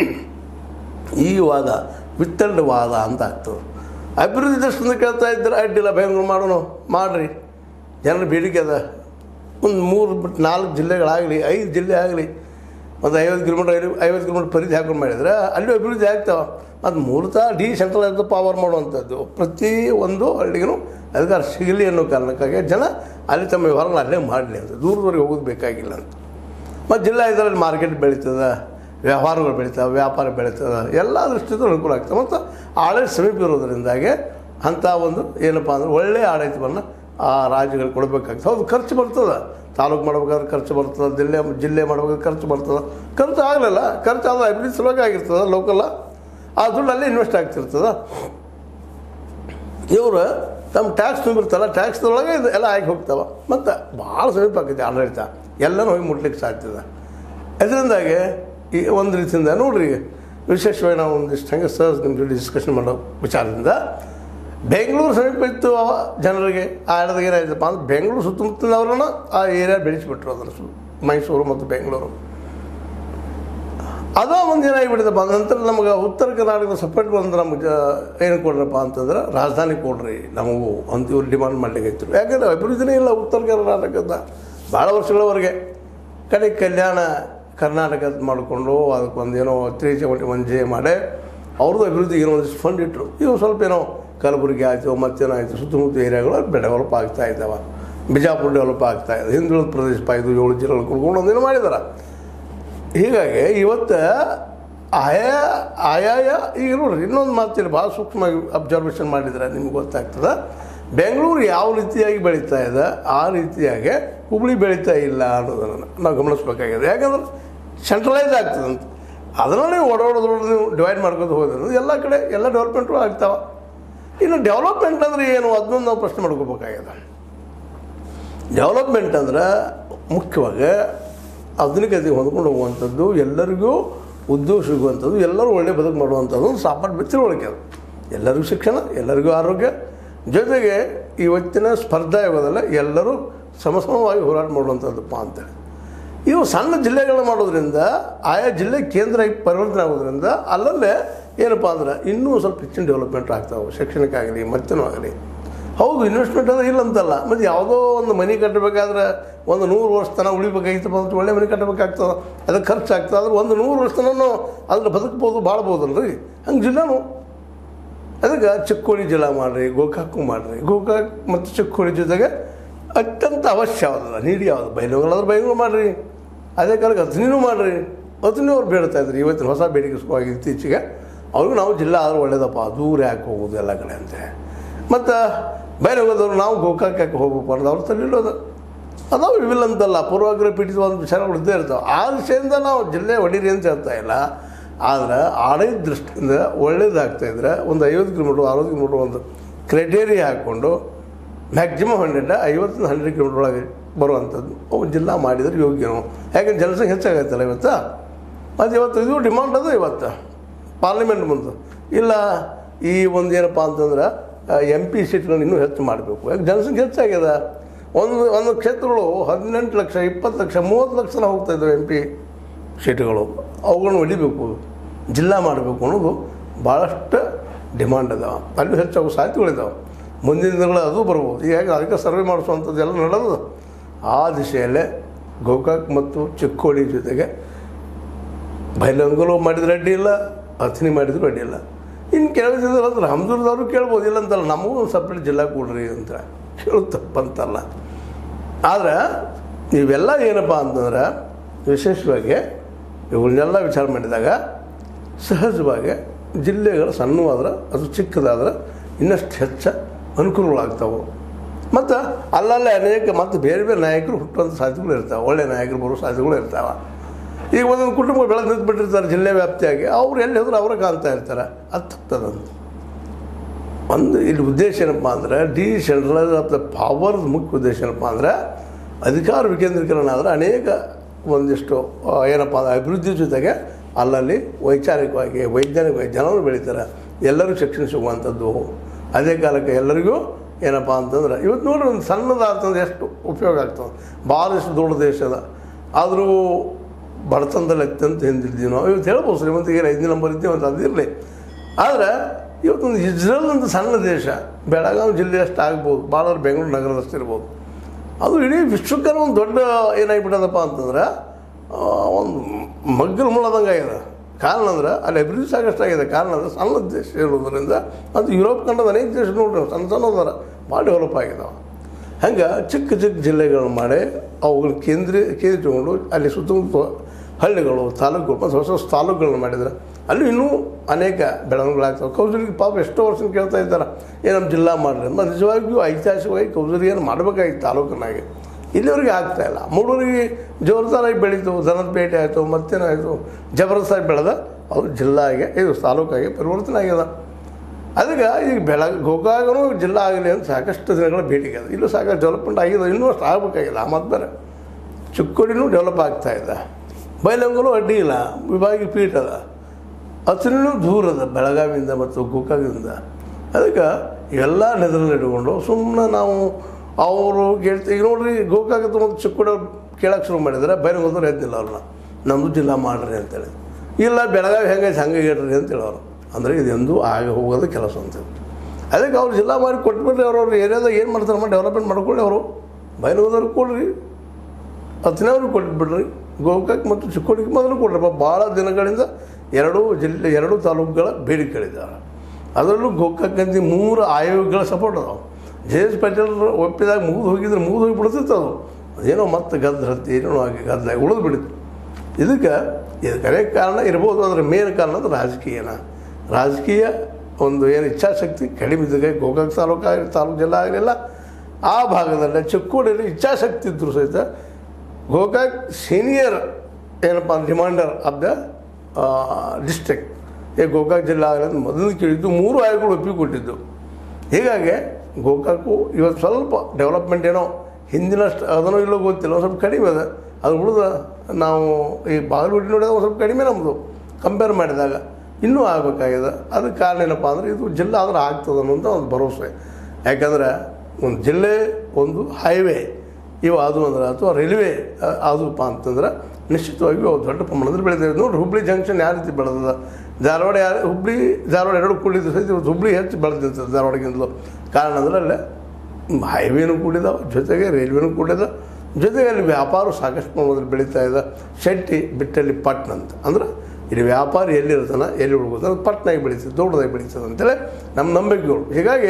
A: ಈ ವಾದ ವಿತ್ತಲ್ಡ್ ವಾದ ಅಂತ ಆಗ್ತದೆ. ಅಭಿವೃದ್ಧಿ ದೃಷ್ಟಿಯಿಂದ ಕೇಳ್ತಾ ಇದ್ದರೆ ಅಡ್ಡಿಲ್ಲ, ಬೆಂಗಳೂರು ಮಾಡೋಣ ಮಾಡಿರಿ, ಜನರ ಬೇಡಿಕೆ ಅದ. ಒಂದು ಮೂರು ಬಿಟ್ಟು ನಾಲ್ಕು ಜಿಲ್ಲೆಗಳಾಗಲಿ, ಐದು ಜಿಲ್ಲೆ ಆಗಲಿ, ಒಂದು ಐವತ್ತು ಕಿಲೋಮೀಟ್ರ್ ಐದು ಐವತ್ತು ಕಿಲೋಮೀಟ್ರ್ ಪರಿಧಿ ಹಾಕೊಂಡು ಮಾಡಿದರೆ ಅಲ್ಲಿ ಅಭಿವೃದ್ಧಿ ಆಗ್ತಾವೆ. ಮತ್ತು ಮೂಲತಃ ಡಿಸೆಂಟ್ರಲೈಸ್ಡ್ ಪವರ್ ಮಾಡುವಂಥದ್ದು, ಪ್ರತಿ ಒಂದು ಹಳ್ಳಿಗೂ ಅಧಿಕಾರ ಸಿಗಲಿ ಅನ್ನೋ ಕಾರಣಕ್ಕಾಗಿ ಜನ ಅಲ್ಲಿ ತಮ್ಮ ವ್ಯವಹಾರಗಳು ಅಲ್ಲೇ ಮಾಡಲಿ ಅಂತ, ದೂರದವರೆಗೆ ಹೋಗೋದು ಬೇಕಾಗಿಲ್ಲ ಅಂತ. ಮತ್ತು ಜಿಲ್ಲಾ ಇದರಲ್ಲಿ ಮಾರ್ಕೆಟ್ ಬೆಳೀತದೆ, ವ್ಯವಹಾರಗಳು ಬೆಳೀತವೆ, ವ್ಯಾಪಾರ ಬೆಳೀತದೆ, ಎಲ್ಲ ದೃಷ್ಟಿಯಿಂದ ಅನುಕೂಲ ಆಗ್ತದೆ. ಮತ್ತು ಆಡಳಿತ ಸಮೀಪ ಇರೋದರಿಂದಾಗೆ ಅಂಥ ಒಂದು ಏನಪ್ಪ ಅಂದ್ರೆ ಒಳ್ಳೆಯ ಆಡಳಿತವನ್ನು ಆ ರಾಜ್ಯಗಳು ಕೊಡಬೇಕಾಗ್ತದೆ. ಹೌದು, ಖರ್ಚು ಬರ್ತದೆ. ತಾಲೂಕು ಮಾಡ್ಬೇಕಾದ್ರೆ ಖರ್ಚು ಬರ್ತದೆ, ಜಿಲ್ಲೆ ಜಿಲ್ಲೆ ಮಾಡ್ಬೇಕಾದ್ರೆ ಖರ್ಚು ಬರ್ತದೆ. ಖರ್ಚು ಆಗಲಿಲ್ಲ, ಖರ್ಚು ಆದ್ರೆ ಅಭಿವೃದ್ಧಿ ಸಲುವಾಗಿ ಆಗಿರ್ತದೆ ಲೋಕಲ್ಲ. ಆ ದುಡ್ಡು ಅಲ್ಲೇ ಇನ್ವೆಸ್ಟ್ ಆಗ್ತಿರ್ತದೆ. ಇವರು ತಮ್ಮ ಟ್ಯಾಕ್ಸ್ ತುಂಬಿರ್ತಾರಲ್ಲ, ಟ್ಯಾಕ್ಸ್ದೊಳಗೆ ಇದು ಎಲ್ಲ ಆಗಿ ಹೋಗ್ತಾವೆ. ಮತ್ತು ಭಾಳ ಸಮೀಪ ಆಗ್ತೈತೆ ಆಡಳಿತ, ಎಲ್ಲನೂ ಹೋಗಿ ಮುಟ್ಲಿಕ್ಕೆ ಸಾಧ್ಯದ. ಅದರಿಂದಾಗೆ ಈ ಒಂದು ರೀತಿಯಿಂದ ನೋಡ್ರಿ, ವಿಶೇಷವಾಗಿ ನಾವು ಒಂದಿಷ್ಟು ಹಂಗೆ ಸರ್ ನಿಮ್ಮ ಜೊತೆ ಡಿಸ್ಕಷನ್ ಮಾಡೋ ವಿಚಾರದಿಂದ ಬೆಂಗಳೂರು ಸಮೀಪ ಇತ್ತು ಜನರಿಗೆ. ಆ ಎಡದಾಗ ಏನಾಯ್ತಪ್ಪ ಅಂದ್ರೆ ಬೆಂಗಳೂರು ಸುತ್ತಮುತ್ತಲವ್ರನ್ನ ಆ ಏರಿಯಾ ಬೆಳೆಸಿಬಿಟ್ರು ಅದನ್ನು, ಮೈಸೂರು ಮತ್ತು ಬೆಂಗಳೂರು. ಅದೋ ಒಂದು ಏನಾಗಿಬಿಟ್ಟಿದಪ್ಪ ನಂತರ ನಮಗೆ ಉತ್ತರ ಕರ್ನಾಟಕದ ಸಪ್ರೇಟ್ ಬಂದ್ರೆ ನಮಗೆ ಏನು ಕೊಡ್ರಪ್ಪ ಅಂತಂದ್ರೆ ರಾಜಧಾನಿ ಕೊಡ್ರಿ ನಮಗೂ ಅಂತ ಇವ್ರು ಡಿಮಾಂಡ್ ಮಾಡಲಿಕ್ಕೆ ಇತ್ತು. ಯಾಕಂದರೆ ಅಭಿವೃದ್ಧಿನೇ ಇಲ್ಲ ಉತ್ತರ ಕರ್ನಾಟಕದ ಭಾಳ ವರ್ಷಗಳವರೆಗೆ. ಕಡೆ ಕಲ್ಯಾಣ ಕರ್ನಾಟಕದ ಮಾಡಿಕೊಂಡು ಅದಕ್ಕೆ ಒಂದೇನೋ ತ್ರೀ ಸೆವೆಂಟಿ ಒನ್ ಜೆ ಮಾಡಿ ಅವ್ರದ್ದು ಅಭಿವೃದ್ಧಿಗೆ ಏನೋ ಒಂದಿಷ್ಟು ಫಂಡ್ ಇಟ್ಟರು. ಇವು ಸ್ವಲ್ಪ ಏನೋ ಕಲಬುರಗಿ ಆಯಿತು, ಮತ್ತೇನಾಯಿತು, ಸುತ್ತಮುತ್ತ ಏರಿಯಾಗಳು ಡೆವಲಪ್ ಆಗ್ತಾ ಇದ್ದಾವೆ. ಬಿಜಾಪುರ ಡೆವಲಪ್ ಆಗ್ತಾ ಇದೆ, ಹಿಂದುಳಿದ ಪ್ರದೇಶ ಇದು ಏಳು ಜಿಲ್ಲೆಗಳು ಕುಡ್ಕೊಂಡು ಒಂದೇನೋ ಮಾಡಿದಾರೆ. ಹೀಗಾಗಿ ಇವತ್ತು ಆಯಾ ಆಯಾಯ ಈಗ ನೋಡ್ರಿ ಇನ್ನೊಂದು ಮಾತಿಲ್ಲ, ಭಾಳ ಸೂಕ್ಷ್ಮವಾಗಿ ಅಬ್ಸರ್ವೇಷನ್ ಮಾಡಿದರೆ ನಿಮ್ಗೆ ಗೊತ್ತಾಗ್ತದೆ. ಬೆಂಗಳೂರು ಯಾವ ರೀತಿಯಾಗಿ ಬೆಳೀತಾ ಇದೆ ಆ ರೀತಿಯಾಗಿ ಹುಬ್ಳಿ ಬೆಳೀತಾ ಇಲ್ಲ ಅನ್ನೋದನ್ನು ನಾವು ಗಮನಿಸ್ಬೇಕಾಗಿದೆ. ಯಾಕಂದ್ರೆ ಸೆಂಟ್ರಲೈಸ್ ಆಗ್ತದಂತ. ಅದನ್ನು ನೀವು ಓಡಾಡೋದ್ರೊಳಗೆ ನೀವು ಡಿವೈಡ್ ಮಾಡ್ಕೊಂಡು ಹೋದ್ರೆ ಎಲ್ಲ ಕಡೆ ಎಲ್ಲ ಡೆವಲಪ್ಮೆಂಟು ಆಗ್ತಾವೆ. ಇನ್ನು ಡೆವಲಪ್ಮೆಂಟ್ ಅಂದರೆ ಏನು ಅದನ್ನೊಂದು ನಾವು ಪ್ರಶ್ನೆ ಮಾಡ್ಕೋಬೇಕಾಗಿದೆ. ಡೆವಲಪ್ಮೆಂಟ್ ಅಂದ್ರೆ ಮುಖ್ಯವಾಗಿ ಆಧುನಿಕತೆಗೆ ಹೊಂದ್ಕೊಂಡು ಹೋಗುವಂಥದ್ದು, ಎಲ್ಲರಿಗೂ ಉದ್ಯೋಗ ಸಿಗುವಂಥದ್ದು, ಎಲ್ಲರೂ ಒಳ್ಳೆಯ ಬದುಕು ಮಾಡುವಂಥದ್ದು ಒಂದು ಸಾಮಾನ್ಯ ತಿಳುವಳಿಕೆ. ಅದು ಎಲ್ಲರಿಗೂ ಶಿಕ್ಷಣ, ಎಲ್ಲರಿಗೂ ಆರೋಗ್ಯ, ಜೊತೆಗೆ ಇವತ್ತಿನ ಸ್ಪರ್ಧಾ ಯುಗದಲ್ಲಿ ಎಲ್ಲರೂ ಸಮಸಮವಾಗಿ ಹೋರಾಟ ಮಾಡುವಂಥದ್ದಪ್ಪ ಅಂತೇಳಿ. ಇವು ಸಣ್ಣ ಜಿಲ್ಲೆಗಳನ್ನ ಮಾಡೋದ್ರಿಂದ ಆಯಾ ಜಿಲ್ಲೆ ಕೇಂದ್ರ ಪರಿವರ್ತನೆ ಆಗೋದ್ರಿಂದ ಅಲ್ಲಲ್ಲೇ ಏನಪ್ಪ ಅಂದ್ರೆ ಇನ್ನೂ ಸ್ವಲ್ಪ ಹೆಚ್ಚಿನ ಡೆವಲಪ್ಮೆಂಟ್ ಆಗ್ತಾವೆ, ಶೈಕ್ಷಣಿಕ ಆಗಲಿ ಮತ್ತೇನೂ ಆಗಲಿ. ಹೌದು, ಇನ್ವೆಸ್ಟ್ಮೆಂಟ್ ಅಂದರೆ ಇಲ್ಲ ಅಂತಲ್ಲ. ಮತ್ತು ಯಾವುದೋ ಒಂದು ಮನೆ ಕಟ್ಟಬೇಕಾದ್ರೆ ಒಂದು ನೂರು ವರ್ಷ ತನಕ ಉಳಿಬೇಕಾಗಿತ್ತಪ್ಪ ಅಂತ ಒಳ್ಳೆ ಮನೆ ಕಟ್ಟಬೇಕಾಗ್ತದೆ, ಅದಕ್ಕೆ ಖರ್ಚು ಆಗ್ತದೆ. ಆದ್ರೆ ಒಂದು ನೂರು ವರ್ಷ ತನಕ ಅದ್ರ ಬದುಕ್ಬೋದು, ಬಾಳ್ಬೋದಲ್ರಿ. ಹಂಗೆ ಜಿಲ್ಲಾನು ಅದಕ್ಕೆ ಚಿಕ್ಕೋಡಿ ಜಿಲ್ಲಾ ಮಾಡಿರಿ, ಗೋಕಾಕು ಮಾಡಿರಿ. ಗೋಕಾಕ್ ಮತ್ತು ಚಿಕ್ಕೋಡಿ ಜೊತೆಗೆ ಅತ್ಯಂತ ಅವಶ್ಯ ಯಾವುದಲ್ಲ ನೀಡಿ ಯಾವುದು ಬೈಲುಗಳಾದ್ರೆ ಬೈಲುಗಳು ಮಾಡಿರಿ, ಅದೇ ಕಾಲಕ್ಕೆ ಅಥಣಿನೂ ಮಾಡಿರಿ. ಅಥಣಿ ಅವ್ರು ಬೇಡ್ತಾ ಇದ್ರಿ ಇವತ್ತಿನ ಹೊಸ ಬೇಡಿಕೆ ಸುಖವಾಗಿ ಇತ್ತೀಚೆಗೆ. ಅವ್ರಿಗೂ ನಾವು ಜಿಲ್ಲಾ ಆದ್ರೆ ಒಳ್ಳೇದಪ್ಪ, ದೂರ ಯಾಕೆ ಹೋಗೋದು ಎಲ್ಲ ಕಡೆ ಅಂತೆ. ಮತ್ತು ಬೈಲುಗಳದವ್ರು ನಾವು ಗೋಕಾಕ್ ಯಾಕೆ ಹೋಗ್ಬೇಕು ಅನ್ನೋದು ಅವ್ರ ತಲೆಯಿಲ್ಲೋದು ಅದಾವು. ಇವಿಲ್ಲ ಅಂತಲ್ಲ, ಪೂರ್ವಾಗ್ರಹ ಪೀಠಿತ ಒಂದು ವಿಚಾರಗಳು ಇದ್ದೇ ಇರ್ತಾವೆ. ಆ ವಿಷಯದಿಂದ ನಾವು ಜಿಲ್ಲೆ ಹೊಡೀರಿ ಅಂತ ಹೇಳ್ತಾ ಇಲ್ಲ. ಆದರೆ ಆಡಳಿತ ದೃಷ್ಟಿಯಿಂದ ಒಳ್ಳೇದಾಗ್ತಾಯಿದ್ರೆ ಒಂದು ಐವತ್ತು ಕಿಲೋಮೀಟ್ರ್ ಅರವತ್ತು ಕಿಲೋಮೀಟ್ರ್ ಒಂದು ಕ್ರೈಟೇರಿಯಾ ಹಾಕ್ಕೊಂಡು ಮ್ಯಾಕ್ಸಿಮಮ್ ಹಂಡ್ರೆಡ್ ಐವತ್ತರಿಂದ ಹಂಡ್ರೆಡ್ ಕಿಲೋಮೀಟ್ರ್ ಒಳಗೆ ಬರುವಂಥದ್ದು ಅವು ಜಿಲ್ಲಾ ಮಾಡಿದ್ರೆ ಯೋಗ್ಯನು. ಯಾಕಂದ್ರೆ ಜನಸಂಖ್ಯೆ ಹೆಚ್ಚಾಗೈತಲ್ಲ ಇವತ್ತು. ಮತ್ತು ಇವತ್ತು ಇದು ಡಿಮಾಂಡ್ ಅದು ಇವತ್ತು ಪಾರ್ಲಿಮೆಂಟ್ ಮುಂದೆ. ಇಲ್ಲ ಈ ಒಂದು ಏನಪ್ಪ ಅಂತಂದ್ರೆ ಎಮ್ ಪಿ ಸೀಟ್ಗಳನ್ನ ಇನ್ನೂ ಹೆಚ್ಚು ಮಾಡಬೇಕು. ಯಾಕೆ ಜನಸಂಖ್ಯೆ ಹೆಚ್ಚಾಗ್ಯದ. ಒಂದು ಒಂದು ಕ್ಷೇತ್ರಗಳು ಹದಿನೆಂಟು ಲಕ್ಷ ಇಪ್ಪತ್ತು ಲಕ್ಷ ಮೂವತ್ತು ಲಕ್ಷ ಹೋಗ್ತಾಯಿದ್ದಾವೆ ಎಮ್ ಪಿ ಸೀಟುಗಳು. ಅವುಗಳನ್ನ ಹೊಡಿಬೇಕು, ಜಿಲ್ಲಾ ಮಾಡಬೇಕು ಅನ್ನೋದು ಭಾಳಷ್ಟು ಡಿಮಾಂಡ್ ಅದಾವೆ. ಅಲ್ಲಿ ಹೆಚ್ಚಾಗೋ ಸಾಧ್ಯತೆಗಳಿದ್ದಾವೆ. ಮುಂದಿನ ದಿನಗಳು ಅದು ಬರ್ಬೋದು. ಈಗ ಅದಕ್ಕೆ ಸರ್ವೆ ಮಾಡಿಸುವಂಥದ್ದು ಎಲ್ಲ ನಡೆದು ಆ ದಿಶೆಯಲ್ಲೇ ಗೋಕಾಕ್ ಮತ್ತು ಚಿಕ್ಕೋಡಿ ಜೊತೆಗೆ ಬೈಲಹೊಂಗಲು ಮಾಡಿದ್ರೆ ಅಡ್ಡಿ ಇಲ್ಲ, ಅಥಣಿ ಮಾಡಿದ್ರು ಅಡ್ಡಿ ಇಲ್ಲ. ಇನ್ನು ಕೆಲವು ಜನ ಅಂದ್ರೆ ಹಮ್ದೂರ್ದವರು ಕೇಳ್ಬೋದು, ಇಲ್ಲ ಅಂತಲ್ಲ ನಮಗೂ ಒಂದು ಸಪ್ರೇಟ್ ಜಿಲ್ಲಾ ಕೊಡ್ರಿ ಅಂತ ಕೇಳೋದು ತಪ್ಪಂತಲ್ಲ. ಆದರೆ ನೀವೆಲ್ಲ ಏನಪ್ಪ ಅಂತಂದ್ರೆ ವಿಶೇಷವಾಗಿ ಇವುಗಳನ್ನೆಲ್ಲ ವಿಚಾರ ಮಾಡಿದಾಗ ಸಹಜವಾಗಿ ಜಿಲ್ಲೆಗಳು ಸಣ್ಣವಾದ್ರೆ ಅದು ಚಿಕ್ಕದಾದ್ರೆ ಇನ್ನಷ್ಟು ಹೆಚ್ಚು ಅನುಕೂಲಗಳಾಗ್ತಾವೆ. ಮತ್ತು ಅಲ್ಲಲ್ಲೇ ಅನೇಕ ಮತ್ತು ಬೇರೆ ಬೇರೆ ನಾಯಕರು ಹುಟ್ಟುವಂಥ ಸಾಧ್ಯತೆಗಳು ಇರ್ತಾವೆ, ಒಳ್ಳೆಯ ನಾಯಕರು ಬರೋ ಸಾಧ್ಯತೆಗಳು ಇರ್ತಾವೆ. ಈಗ ಒಂದೊಂದು ಕುಟುಂಬ ಬೆಳೆದು ನಿಂತುಬಿಟ್ಟಿರ್ತಾರೆ ಜಿಲ್ಲೆ ವ್ಯಾಪ್ತಿಯಾಗಿ, ಅವ್ರು ಎಲ್ಲಿ ಹೋದ್ರೆ ಅವರೇ ಕಾಣ್ತಾ ಇರ್ತಾರೆ. ಅದು ತಪ್ಪದಂತ ಒಂದು ಇಲ್ಲಿ ಉದ್ದೇಶ ಏನಪ್ಪ ಅಂದರೆ ಡಿಸೆಂಟ್ರಲೈಸ್ ಆಫ್ ದ ಪವರ್ದು ಮುಖ್ಯ ಉದ್ದೇಶ ಏನಪ್ಪ ಅಂದರೆ ಅಧಿಕಾರ ವಿಕೇಂದ್ರೀಕರಣ ಆದರೆ ಅನೇಕ ಒಂದಿಷ್ಟು ಏನಪ್ಪ ಅಂದರೆ ಅಭಿವೃದ್ಧಿ ಜೊತೆಗೆ ಅಲ್ಲಲ್ಲಿ ವೈಚಾರಿಕವಾಗಿ ವೈಜ್ಞಾನಿಕವಾಗಿ ಜನರು ಬೆಳೀತಾರೆ, ಎಲ್ಲರಿಗೂ ಶಿಕ್ಷಣ ಸಿಗುವಂಥದ್ದು. ಅದೇ ಕಾಲಕ್ಕೆ ಎಲ್ಲರಿಗೂ ಏನಪ್ಪ ಅಂತಂದ್ರೆ ಇವತ್ತು ನೋಡ್ರಿ ಒಂದು ಸಣ್ಣದಾಗ್ತಂದ್ರೆ ಎಷ್ಟು ಉಪಯೋಗ ಆಗ್ತದೆ. ಭಾಳಷ್ಟು ದೊಡ್ಡ ದೇಶದ ಆದರೂ ಬಡತನದಲ್ಲಿ ಅತ್ಯಂತ ಹಿಂದಿದ್ದೀವಿ ನಾವು. ಇವತ್ತು ಹೇಳ್ಬೋದು ಶ್ರೀಮಂತಿಗೆ ಐದನೇ ನಂಬರ್ ಇದ್ದೀವಿ ಅಂತ ಅದಿರಲಿ. ಆದರೆ ಇವತ್ತೊಂದು ಇಸ್ರೇಲ್ ಅಂತ ಸಣ್ಣ ದೇಶ, ಬೆಳಗಾವಿ ಜಿಲ್ಲೆ ಅಷ್ಟು ಆಗ್ಬೋದು, ಭಾಳ ಬೆಂಗಳೂರು ನಗರದಷ್ಟು ಇರ್ಬೋದು. ಅದು ಇಡೀ ವಿಶ್ವಕ್ಕೆ ಒಂದು ದೊಡ್ಡ ಏನಾಗಿಬಿಟ್ಟದಪ್ಪ ಅಂತಂದ್ರೆ ಒಂದು ಮಗ್ಗಲು ಮುಳ್ಳದಂಗೆ ಆಗಿದೆ. ಕಾರಣ ಅಂದ್ರೆ ಅಲ್ಲಿ ಅಭಿವೃದ್ಧಿ ಸಾಕಷ್ಟಾಗಿದೆ. ಕಾರಣ ಅಂದರೆ ಸಣ್ಣ ದೇಶ ಇರೋದರಿಂದ ಅದು ಯುರೋಪ್ ಕಂಡದ ಅನೇಕ ದೇಶ ನೋಡ್ರಿ ಸಣ್ಣ ಸಣ್ಣದಾರ ಭಾಳ ಡೆವಲಪ್ ಆಗಿದ್ದಾವೆ. ಹಂಗೆ ಚಿಕ್ಕ ಚಿಕ್ಕ ಜಿಲ್ಲೆಗಳನ್ನ ಮಾಡಿ ಅವುಗಳ ಕೇಂದ್ರ ಕೇಂದ್ರಿತಗೊಂಡು ಅಲ್ಲಿ ಸುತ್ತಮುತ್ತ ಹಳ್ಳಿಗಳು ತಾಲೂಕುಗಳು ಮತ್ತು ಹೊಸ ಹೊಸ ತಾಲೂಕುಗಳನ್ನ ಮಾಡಿದ್ರೆ ಅಲ್ಲಿ ಇನ್ನೂ ಅನೇಕ ಬೆಳವಣಿಗೆಗಳಾಗ್ತವೆ. ಕೌಜಲ್ಗಿ ಪಾಪ ಎಷ್ಟೋ ವರ್ಷ ಕೇಳ್ತಾ ಇದ್ದಾರೆ ಏನು ನಮ್ಮ ಜಿಲ್ಲಾ ಮಾಡಿರಿ ಅಂತ. ನಿಜವಾಗಿಯೂ ಐತಿಹಾಸಿಕವಾಗಿ ಕೌಜಲ್ಗಿಯನ್ನು ಮಾಡಬೇಕಾಗಿತ್ತು ತಾಲೂಕಿನಾಗೆ, ಇಲ್ಲಿವರೆಗೆ ಆಗ್ತಾಯಿಲ್ಲ. ಮೂಡೂರಿಗೆ ಜೋರ್ದಾರಾಗಿ ಬೆಳೀತು, ದನದಪೇಟೆ ಆಯಿತು, ಮತ್ತೇನಾಯಿತು ಜಬರ್ದಸ್ತಾಗಿ ಬೆಳೆದ ಅದು ಜಿಲ್ಲಾಗೆ ಇದು ತಾಲೂಕಾಗಿ ಪರಿವರ್ತನೆ ಆಗ್ಯದ. ಅದಕ್ಕೆ ಈಗ ಬೆಳ ಗೋಕಾಕನೂ ಜಿಲ್ಲಾ ಆಗಲಿ ಅಂತ ಸಾಕಷ್ಟು ದಿನಗಳ ಭೇಟಿಗೆ ಅದು. ಇಲ್ಲೂ ಸಾಕಷ್ಟು ಡೆವಲಪ್ಮೆಂಟ್ ಆಗಿದೆ, ಇನ್ನೂ ಅಷ್ಟು ಆಗಬೇಕಾಗಿಲ್ಲ. ಮತ್ತು ಬೇರೆ ಚಿಕ್ಕೋಡಿನೂ ಡೆವಲಪ್ ಆಗ್ತಾಯಿದೆ, ಬೈಲಹೊಂಗಲು ಅಡ್ಡಿ ಇಲ್ಲ, ವಿಭಾಗೀಯ ಪೀಠ ಅದ, ಅಥಣಿನೂ ದೂರ ಅದ ಬೆಳಗಾವಿಯಿಂದ ಮತ್ತು ಗೋಕಾಕದಿಂದ. ಅದಕ್ಕೆ ಎಲ್ಲ ನೆದರಲ್ಲಿ ಇಟ್ಕೊಂಡು ಸುಮ್ಮನೆ ನಾವು ಅವರು ಕೇಳ್ತೀವಿ. ಈಗ ನೋಡ್ರಿ ಗೋಕಾಕತ್ತು ಮತ್ತು ಚಿಕ್ಕೋಡಿ ಅವ್ರು ಕೇಳೋಕೆ ಶುರು ಮಾಡಿದರೆ ಬೈಲಹೊಂಗಲದವ್ರು ಎದ್ದಿಲ್ಲ ಅವ್ರನ್ನ ನಮ್ಮದು ಜಿಲ್ಲಾ ಮಾಡಿರಿ ಅಂತೇಳಿ. ಇಲ್ಲ ಬೆಳಗಾವಿ ಹೆಂಗೆ ಹಂಗೆ ಹೇಳ್ರಿ ಅಂತ ಹೇಳೋರು. ಅಂದರೆ ಇದೆಂದೂ ಆಗಿ ಹೋಗೋದು ಕೆಲಸ ಅಂತೇಳಿ. ಅದಕ್ಕೆ ಅವ್ರು ಜಿಲ್ಲಾ ಮಾಡಿ ಕೊಟ್ಬಿಟ್ರಿ. ಅವ್ರವ್ರ ಏರಿಯಾದಾಗ ಏನು ಮಾಡ್ತಾರೆ ಮಾಡಿ ಡೆವಲಪ್ಮೆಂಟ್ ಮಾಡ್ಕೊಳ್ಳಿ. ಅವರು ಬೈಲಹೊಂಗಲದವ್ರಿಗೆ ಕೊಡ್ರಿ, ಅಥಣಿಯವ್ರಿಗೆ ಕೊಟ್ಬಿಡ್ರಿ, ಗೋಕಾಕ್ ಮತ್ತು ಚಿಕ್ಕೋಡಿಗೆ ಮೊದಲು ಕೊಡ್ರಪ್ಪ. ಭಾಳ ದಿನಗಳಿಂದ ಎರಡೂ ಜಿಲ್ಲೆ ಎರಡೂ ತಾಲೂಕುಗಳ ಬೇಡಿಕೆಗಳಿದ್ದಾವೆ. ಅದರಲ್ಲೂ ಗೋಕಾಕ್ನಲ್ಲಿ ಮೂರು ಆಯೋಗಗಳ ಸಪೋರ್ಟ್ ಅದಾವೆ. ಜೆ ಎಸ್ ಪಾಟೀಲ್ರು ಒಪ್ಪಿದಾಗ ಮುಗಿದು ಹೋಗಿದ್ರೆ ಮುಗಿದು ಹೋಗಿ ಬಿಡ್ತಿತ್ತು. ಅದು ಅದೇನೋ ಮತ್ತೆ ಗದ್ದು ಹತ್ತಿ ಏನೋ ಆಗಿ ಗದ್ದಾಗಿ ಉಳಿದು ಬಿಡುತ್ತೆ. ಇದಕ್ಕೆ ಇದು ಕರೆಕ್ಟ್ ಕಾರಣ ಇರ್ಬೋದು. ಅದರ ಮೇನ್ ಕಾರಣ ಅಂದ್ರೆ ರಾಜಕೀಯನ ರಾಜಕೀಯ ಒಂದು ಏನು ಇಚ್ಛಾಶಕ್ತಿ ಕಡಿಮೆ ಇದ್ದಾಗ ಗೋಕಾಕ್ ತಾಲೂಕು ಆಗಲಿ ತಾಲೂಕು ಜಿಲ್ಲಾ ಆಗಲಿಲ್ಲ. ಆ ಭಾಗದಲ್ಲಿ ಚಿಕ್ಕೋಡಿಯಲ್ಲಿ ಇಚ್ಛಾಶಕ್ತಿ ಇದ್ದರೂ ಸಹಿತ ಗೋಕಾಕ್ ಸೀನಿಯರ್ ಏನಪ್ಪ ಡಿಮಾಂಡರ್ ಆಫ್ ದ ಡಿಸ್ಟ್ರಿಕ್ಟ್ ಈ ಗೋಕಾಕ್ ಜಿಲ್ಲಾ ಆಗಲಿ ಮೊದಲು ಕೇಳಿದ್ದು ಮೂರು ಆಯೋಗಗಳು ಒಪ್ಪಿಗೆ ಕೊಟ್ಟಿದ್ದು. ಹೀಗಾಗಿ ಗೋಕಾಕು ಇವತ್ತು ಸ್ವಲ್ಪ ಡೆವಲಪ್ಮೆಂಟ್ ಏನೋ ಹಿಂದಿನಷ್ಟು ಅದನ್ನೋ ಇಲ್ಲೋ ಗೊತ್ತಿಲ್ಲ, ಒಂದು ಸ್ವಲ್ಪ ಕಡಿಮೆ ಅದ. ಅದು ಉಳಿದ ನಾವು ಈ ಬಾಗಲಕೋಟೆ ನೋಡಿದಾಗ ಒಂದು ಸ್ವಲ್ಪ ಕಡಿಮೆ ನಮ್ಮದು ಕಂಪೇರ್ ಮಾಡಿದಾಗ. ಇನ್ನೂ ಆಗಬೇಕಾಗಿದೆ. ಅದಕ್ಕೆ ಕಾರಣ ಏನಪ್ಪ ಅಂದರೆ ಇದು ಜಿಲ್ಲಾ ಆದ್ರೆ ಆಗ್ತದೆ ಅನ್ನೋಂಥ ಒಂದು ಭರವಸೆ. ಯಾಕಂದರೆ ಒಂದು ಜಿಲ್ಲೆ ಒಂದು ಹೈವೇ ಇವು ಅದು ಅಂದ್ರೆ ಅಥವಾ ರೈಲ್ವೆ ಆದಪ್ಪ ಅಂತಂದ್ರೆ ನಿಶ್ಚಿತವಾಗಿಯೂ ಅವು ದೊಡ್ಡ ಪ್ರಮಾಣದಲ್ಲಿ ಬೆಳೀತೇವೆ. ನೋಡಿ ಹುಬ್ಳಿ ಜಂಕ್ಷನ್ ಯಾವ ರೀತಿ ಬೆಳೆದದ, ಧಾರವಾಡ ಯಾರು ಹುಬ್ಳಿ ಧಾರವಾಡ ಎರಡು ಕೂಡಿದ್ದು ಸಹಿತ ಇವತ್ತು ಹುಬ್ಳಿ ಹೆಚ್ಚು ಬೆಳೆದಿರ್ತದೆ ಧಾರವಾಡಕ್ಕಿಂತಲೂ. ಕಾರಣ ಅಂದರೆ ಅಲ್ಲೇ ಹೈವೇನೂ ಕೂಡಿದಾವೆ, ಜೊತೆಗೆ ರೈಲ್ವೆನೂ ಕೂಡಿದ, ಜೊತೆಗೆ ಅಲ್ಲಿ ವ್ಯಾಪಾರ ಸಾಕಷ್ಟು ಪ್ರಮಾಣದಲ್ಲಿ ಬೆಳೀತಾ ಇದೆ. ಶೆಟ್ಟಿ ಬಿಟ್ಟಲ್ಲಿ ಪಟ್ನ ಅಂತ ಅಂದ್ರೆ ಇಲ್ಲಿ ವ್ಯಾಪಾರ ಎಲ್ಲಿರ್ತಾನೆ ಎಲ್ಲಿ ಉಳ್ಬೋದು ಅದು ಪಟ್ನಾಗಿ ಬೆಳೀತದೆ, ದೊಡ್ಡದಾಗಿ ಬೆಳೀತದೆ ಅಂತೇಳಿ ನಮ್ಮ ನಂಬಿಕೆಗಳು. ಹೀಗಾಗಿ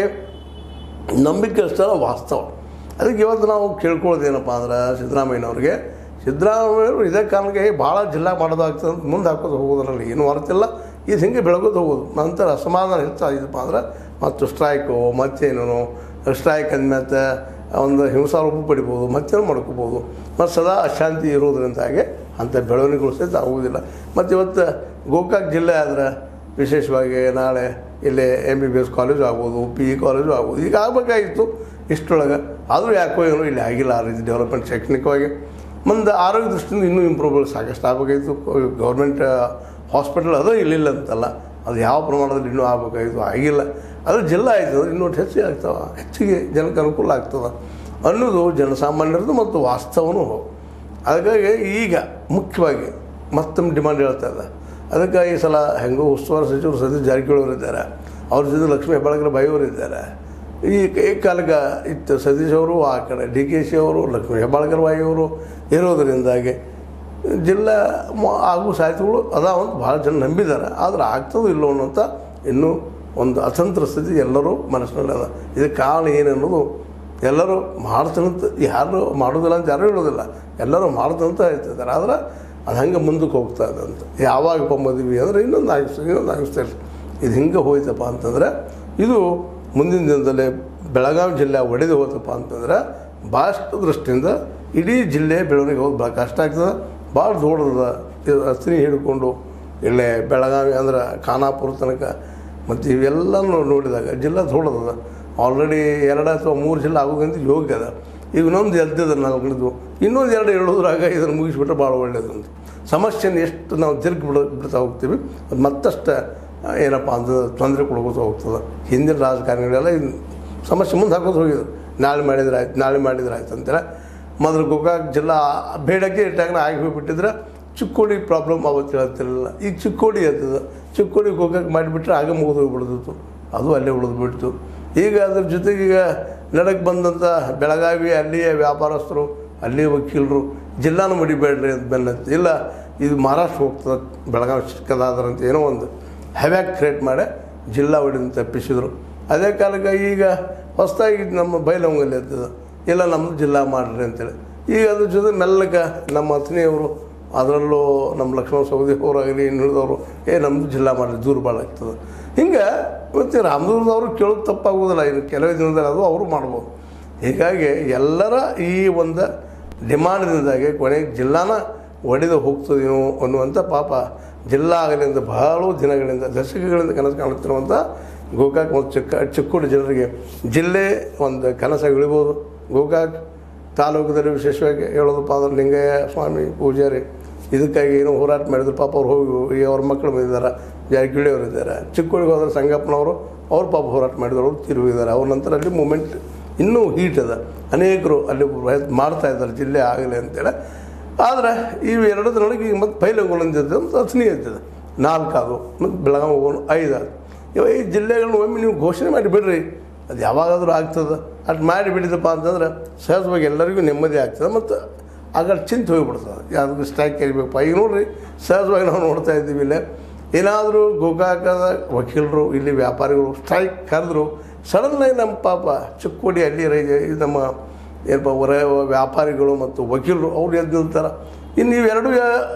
A: ನಂಬಿಕೆ ಅಷ್ಟೇ ವಾಸ್ತವ. ಅದಕ್ಕೆ ಇವತ್ತು ನಾವು ಕೇಳ್ಕೊಳ್ಳೋದೇನಪ್ಪ ಅಂದ್ರೆ ಸಿದ್ದರಾಮಯ್ಯನವ್ರಿಗೆ ಸಿದ್ದರಾಮಯ್ಯವರು ಇದೇ ಕಾರಣಕ್ಕೆ ಭಾಳ ಜಿಲ್ಲಾ ಮಾಡೋದಾಗ್ತದೆ ಅಂತ ಮುಂದೆ ಹಾಕೋದು ಹೋಗೋದ್ರಲ್ಲಿ ಏನೂ ಅರ್ಥಿಲ್ಲ. ಇದು ಹಿಂಗೆ ಬೆಳಗೋದು ಹೋಗೋದು. ನಂತರ ಅಸಮಾಧಾನ ಹೆಚ್ಚಾಗಿದ್ದಪ್ಪ ಅಂದ್ರೆ ಮತ್ತು ಸ್ಟ್ರೈಕು ಮತ್ತೇನು ಸ್ಟ್ರೈಕ್ ಅಂದ್ಮೇಲೆ ಒಂದು ಹಿಂಸಾರೋಪ ಪಡಿಬೋದು, ಮತ್ತೇನು ಮಾಡ್ಕೋಬೋದು. ಮತ್ತು ಸದಾ ಅಶಾಂತಿ ಇರೋದ್ರಿಂದಾಗೆ ಅಂಥ ಬೆಳವಣಿಗೆಗಳು ಸಹಿತ ಆಗುವುದಿಲ್ಲ. ಮತ್ತು ಇವತ್ತು ಗೋಕಾಕ್ ಜಿಲ್ಲೆ ಆದರೆ ವಿಶೇಷವಾಗಿ ನಾಳೆ ಇಲ್ಲಿ M B B S college ಆಗ್ಬೋದು, ಪಿ ಇ ಕಾಲೇಜು ಆಗ್ಬೋದು. ಈಗ ಆಗಬೇಕಾಗಿತ್ತು ಇಷ್ಟೊಳಗೆ, ಆದರೂ ಯಾಕೋ ಏನೋ ಇಲ್ಲಿ ಆಗಿಲ್ಲ ಆ ರೀತಿ ಡೆವಲಪ್ಮೆಂಟ್ ಶೈಕ್ಷಣಿಕವಾಗಿ. ಮುಂದೆ ಆರೋಗ್ಯ ದೃಷ್ಟಿಯಿಂದ ಇನ್ನೂ ಇಂಪ್ರೂವ್ಗಳು ಸಾಕಷ್ಟು ಆಗಬೇಕಾಗಿತ್ತು. ಗೌರ್ಮೆಂಟ್ ಹಾಸ್ಪಿಟಲ್ ಅದು ಇಲ್ಲಿಲ್ಲ ಅಂತಲ್ಲ, ಅದು ಯಾವ ಪ್ರಮಾಣದಲ್ಲಿ ಇನ್ನೂ ಆಗಬೇಕಾಗಿತ್ತು, ಆಗಿಲ್ಲ. ಅದು ಜಿಲ್ಲಾ ಆಯ್ತದೆ ಇನ್ನೂ ಹೆಚ್ಚಿಗೆ ಆಗ್ತವೆ, ಹೆಚ್ಚಿಗೆ ಜನಕ್ಕೆ ಅನುಕೂಲ ಆಗ್ತದೆ ಅನ್ನೋದು ಜನಸಾಮಾನ್ಯರದು ಮತ್ತು ವಾಸ್ತವನೂ. ಅದಕ್ಕಾಗಿ ಈಗ ಮುಖ್ಯವಾಗಿ ಮತ್ತೊಮ್ಮೆ ಡಿಮಾಂಡ್ ಹೇಳ್ತಾ ಇದೆ. ಅದಕ್ಕೆ ಈ ಸಲ ಹೆಂಗೋ ಉಸ್ತುವಾರಿ ಸಚಿವರು ಸತೀಶ್ ಜಾರಕಿಹೊಳಿ ಅವರಿದ್ದಾರೆ, ಅವ್ರ ಜೊತೆ ಲಕ್ಷ್ಮೀ ಹೆಬ್ಬಾಳ್ಕರ್ ಬಾಯಿ ಅವರು ಇದ್ದಾರೆ. ಈ ಏಕಾಲಕ್ಕೆ ಇತ್ತು ಸತೀಶ್ ಅವರು, ಆ ಕಡೆ ಡಿ ಕೆ ಶಿ ಅವರು, ಲಕ್ಷ್ಮೀ ಹೆಬ್ಬಾಳ್ಕರ್ ಬಾಯಿ ಅವರು ಇರೋದರಿಂದಾಗಿ ಜಿಲ್ಲಾ ಆಗುವ ಸಾಧ್ಯತೆಗಳು ಅದಾವಂತ ಭಾಳ ಜನ ನಂಬಿದ್ದಾರೆ. ಆದರೆ ಆಗ್ತದೋ ಇಲ್ಲೋ ಅನ್ನೋಂಥ ಇನ್ನೂ ಒಂದು ಅತಂತ್ರ ಸ್ಥಿತಿ ಎಲ್ಲರೂ ಮನಸ್ಸಿನಲ್ಲಿ ಅದ. ಇದಕ್ಕೆ ಕಾರಣ ಏನನ್ನೋದು ಎಲ್ಲರೂ ಮಾಡ್ತಾನಂತ, ಯಾರು ಮಾಡೋದಿಲ್ಲ ಅಂತ ಯಾರೂ ಹೇಳೋದಿಲ್ಲ, ಎಲ್ಲರೂ ಮಾಡ್ತಂತ ಹೇಳ್ತಿದ್ದಾರೆ. ಆದರೆ ಅದು ಹಂಗೆ ಮುಂದಕ್ಕೆ ಹೋಗ್ತಾ ಇದೆ ಅಂತ. ಯಾವಾಗಪ್ಪ ಮದುವೆ ಅಂದರೆ ಇನ್ನೊಂದು ಆಗಿಸ್ತಾರೆ ಇನ್ನೊಂದು ಆಗಿಸ್ತಾರೆ ಇದು ಹಿಂಗೆ ಹೋಯ್ತಪ್ಪ ಅಂತಂದರೆ ಇದು ಮುಂದಿನ ದಿನದಲ್ಲಿ ಬೆಳಗಾವಿ ಜಿಲ್ಲೆ ಒಡೆದು ಹೋತಪ್ಪ ಅಂತಂದ್ರೆ ಭಾಳಷ್ಟು ದೃಷ್ಟಿಯಿಂದ ಇಡೀ ಜಿಲ್ಲೆ ಬೆಳವಣಿಗೆ ಹೋಗೋದು ಭಾಳ ಕಷ್ಟ ಆಗ್ತದೆ. ಭಾಳ ದೊಡ್ಡದ ರಸ್ತೆ ಹಿಡ್ಕೊಂಡು ಇಲ್ಲೇ ಬೆಳಗಾವಿ ಅಂದ್ರೆ ಖಾನಾಪುರ ತನಕ ಮತ್ತು ಇವೆಲ್ಲನೂ ನೋಡಿದಾಗ ಜಿಲ್ಲಾ ದೊಡ್ಡದ. ಆಲ್ರೆಡಿ ಎರಡು ಅಥವಾ ಮೂರು ಜಿಲ್ಲೆ ಆಗೋದಂತ ಯೋಗ್ಯ ಅದ. ಈಗ ಇನ್ನೊಂದು ಎಲ್ದಿದ್ರೆ ನಾವು ಹಿಡಿದು ಇನ್ನೊಂದು ಎರಡು ಹೇಳೋದ್ರಾಗ ಇದನ್ನು ಮುಗಿಸ್ಬಿಟ್ರೆ ಭಾಳ ಒಳ್ಳೆಯದಂತ. ಸಮಸ್ಯೆನ ಎಷ್ಟು ನಾವು ತಿರುಗಿ ಬಿಡ ಬಿಡ್ತಾ ಹೋಗ್ತೀವಿ ಅದು ಮತ್ತಷ್ಟು ಏನಪ್ಪ ಅಂದ್ರೆ ತೊಂದರೆ ಕೊಡ್ಕೋತ ಹೋಗ್ತದೆ. ಹಿಂದಿನ ರಾಜಕಾರಣಿಗಳೆಲ್ಲ ಸಮಸ್ಯೆ ಮುಂದೆ ಹಾಕೋದು ಹೋಗಿದ್ರು. ನಾಳೆ ಮಾಡಿದ್ರೆ ಆಯ್ತು ನಾಳೆ ಮಾಡಿದ್ರೆ ಆಯ್ತು ಅಂತೇಳಿ ಮೊದಲು ಗೋಕಾಕ್ ಜಿಲ್ಲಾ ಬೇಡಕ್ಕೆ ಇಟ್ಟಾಗ ಆಗಿ ಹೋಗಿಬಿಟ್ಟಿದ್ರೆ ಚಿಕ್ಕೋಡಿ ಪ್ರಾಬ್ಲಮ್ ಅವತ್ತು ಹೇಳ್ತಿರಲಿಲ್ಲ. ಈಗ ಚಿಕ್ಕೋಡಿ ಇರ್ತದೆ, ಚಿಕ್ಕೋಡಿ ಗೋಕಾಕ್ ಮಾಡಿಬಿಟ್ರೆ ಆಗ ಮುಗಿದು ಹೋಗಿಬಿಡ್ದಿತ್ತು, ಅದು ಅಲ್ಲೇ ಉಳಿದು ಬಿಡ್ತು. ಈಗ ಅದ್ರ ಜೊತೆಗೆ ಈಗ ನಡಕ್ಕೆ ಬಂದಂಥ ಬೆಳಗಾವಿ ಅಲ್ಲಿಯ ವ್ಯಾಪಾರಸ್ಥರು ಅಲ್ಲಿಯ ವಕೀಲರು ಜಿಲ್ಲಾನು ಮಡಿಬೇಡ್ರಿ ಅಂತ ಬೆನ್ನತ್ತಿ ಇಲ್ಲ ಇದು ಮಹಾರಾಷ್ಟ್ರ ಹೋಗ್ತದೆ ಬೆಳಗಾವಿ ಚಿಕ್ಕದಾದ್ರಂತ ಏನೋ ಒಂದು ಹ್ಯಾವ್ಯಾಕ್ ಕ್ರಿಯೇಟ್ ಮಾಡಿ ಜಿಲ್ಲಾ ಒಡೆದು ತಪ್ಪಿಸಿದ್ರು. ಅದೇ ಕಾಲಕ್ಕೆ ಈಗ ಹೊಸದಾಗಿ ನಮ್ಮ ಬೈಲಹೊಂಗಲ್ಲಿ ಇರ್ತದೆ ಇಲ್ಲ ನಮ್ಮದು ಜಿಲ್ಲಾ ಮಾಡಿರಿ ಅಂತೇಳಿ. ಈಗ ಅದ್ರ ಜೊತೆ ಮೆಲ್ಲಗೆ ನಮ್ಮ ಅತ್ನಿಯವರು ಅದರಲ್ಲೂ ನಮ್ಮ ಲಕ್ಷ್ಮಣ ಸವದಿ ಅವರಾಗಲಿ ಇನ್ನುಳಿದವರು ಏ ನಮ್ಮದು ಜಿಲ್ಲಾ ಮಾಡಿರಿ ದೂರ ಭಾಳ ಆಗ್ತದೆ. ಹಿಂಗೆ ಇವತ್ತು ರಾಮದುರ್ಗದವರು ಕೇಳೋದು ತಪ್ಪಾಗೋದಿಲ್ಲ. ಇನ್ನು ಕೆಲವೇ ದಿನದಲ್ಲಿ ಅದು ಅವರು ಮಾಡ್ಬೋದು. ಹೀಗಾಗಿ ಎಲ್ಲರ ಈ ಒಂದು ಡಿಮಾಂಡ್ದಿಂದಾಗಿ ಕೊನೆಗೆ ಜಿಲ್ಲಾನ ಒಡೆದು ಹೋಗ್ತದೇನೋ ಅನ್ನುವಂಥ ಪಾಪ ಜಿಲ್ಲಾ ಆಗಲಿಂದ ಬಹಳ ದಿನಗಳಿಂದ ದಶಕಗಳಿಂದ ಕನಸು ಕಾಣುತ್ತಿರುವಂಥ ಗೋಕಾಕ್ ಮತ್ತು ಚಿಕ್ಕ ಚಿಕ್ಕೋಡಿ ಜನರಿಗೆ ಜಿಲ್ಲೆ ಒಂದು ಕನಸಾಗಿ ಇಳಿಬೋದು. ಗೋಕಾಕ್ ತಾಲೂಕದಲ್ಲಿ ವಿಶೇಷವಾಗಿ ಹೇಳೋದಪ್ಪ ಅಂದ್ರೆ ಲಿಂಗಯ್ಯ ಸ್ವಾಮಿ ಪೂಜಾರಿ ಇದಕ್ಕಾಗಿ ಏನೋ ಹೋರಾಟ ಮಾಡಿದ್ರು. ಪಾಪ ಅವ್ರು ಹೋಗಿ ಅವ್ರ ಮಕ್ಕಳು ಬಂದಿದ್ದಾರೆ, ಜಾರಕಿಹೊಳಿ ಅವರು ಇದ್ದಾರೆ. ಚಿಕ್ಕೋಡಿಗೆ ಹೋದ್ರೆ ಸಂಗಪ್ಪನವರು ಅವ್ರು ಪಾಪ ಹೋರಾಟ ಮಾಡಿದ್ರು, ಅವ್ರು ತಿರುಗಿದ್ದಾರೆ. ಅವ್ರ ನಂತರ ಅಲ್ಲಿ ಮೂಮೆಂಟ್ ಇನ್ನೂ ಹೀಟ್ ಅದ, ಅನೇಕರು ಅಲ್ಲಿ ಮಾಡ್ತಾ ಇದ್ದಾರೆ ಜಿಲ್ಲೆ ಆಗಲಿ ಅಂತೇಳಿ. ಆದರೆ ಇವು ಎರಡರೊಳಗೆ ಈಗ ಮತ್ತು ಬೈಲಹೊಂಗಲಂದಿದೆ ಅಂತ ಅಸನಿ ಇರ್ತದೆ ನಾಲ್ಕು ಅದು ಮತ್ತು ಬೆಳಗಾವಿ ಹೋಗೋಣ ಐದು ಅದು. ಇವ ಈ ಜಿಲ್ಲೆಗಳನ್ನ ಒಮ್ಮೆ ನೀವು ಘೋಷಣೆ ಮಾಡಿ ಬಿಡ್ರಿ, ಅದು ಯಾವಾಗಾದರೂ ಆಗ್ತದೆ. ಅಷ್ಟು ಮಾಡಿ ಬಿಡಿದಪ್ಪ ಅಂತಂದ್ರೆ ಸಹಜವಾಗಿ ಎಲ್ಲರಿಗೂ ನೆಮ್ಮದಿ ಆಗ್ತದೆ ಮತ್ತು ಆಗ ಚಿಂತೆ ಹೋಗಿಬಿಡ್ತದೆ ಯಾವ್ದು ಸ್ಟ್ರೈಕ್ ಕರಿಬೇಕಪ್ಪ. ಈಗ ನೋಡಿರಿ ಸಹಜವಾಗಿ ನಾವು ನೋಡ್ತಾ ಇದ್ದೀವಿ ಇಲ್ಲೇ ಏನಾದರೂ ಗೋಕಾಕದ ವಕೀಲರು ಇಲ್ಲಿ ವ್ಯಾಪಾರಿಗಳು ಸ್ಟ್ರೈಕ್ ಕರೆದ್ರು ಸಡನ್ನಾಗಿ ನಮ್ಮ ಪಾಪ ಚಿಕ್ಕೋಡಿ ಅಲ್ಲಿ ರೈ ನಮ್ಮ ಏನಪ್ಪ ಹೊರ ವ್ಯಾಪಾರಿಗಳು ಮತ್ತು ವಕೀಲರು ಅವ್ರು ಎದ್ದು ನಿಲ್ತಾರೆ. ಇನ್ನು ಇವೆರಡು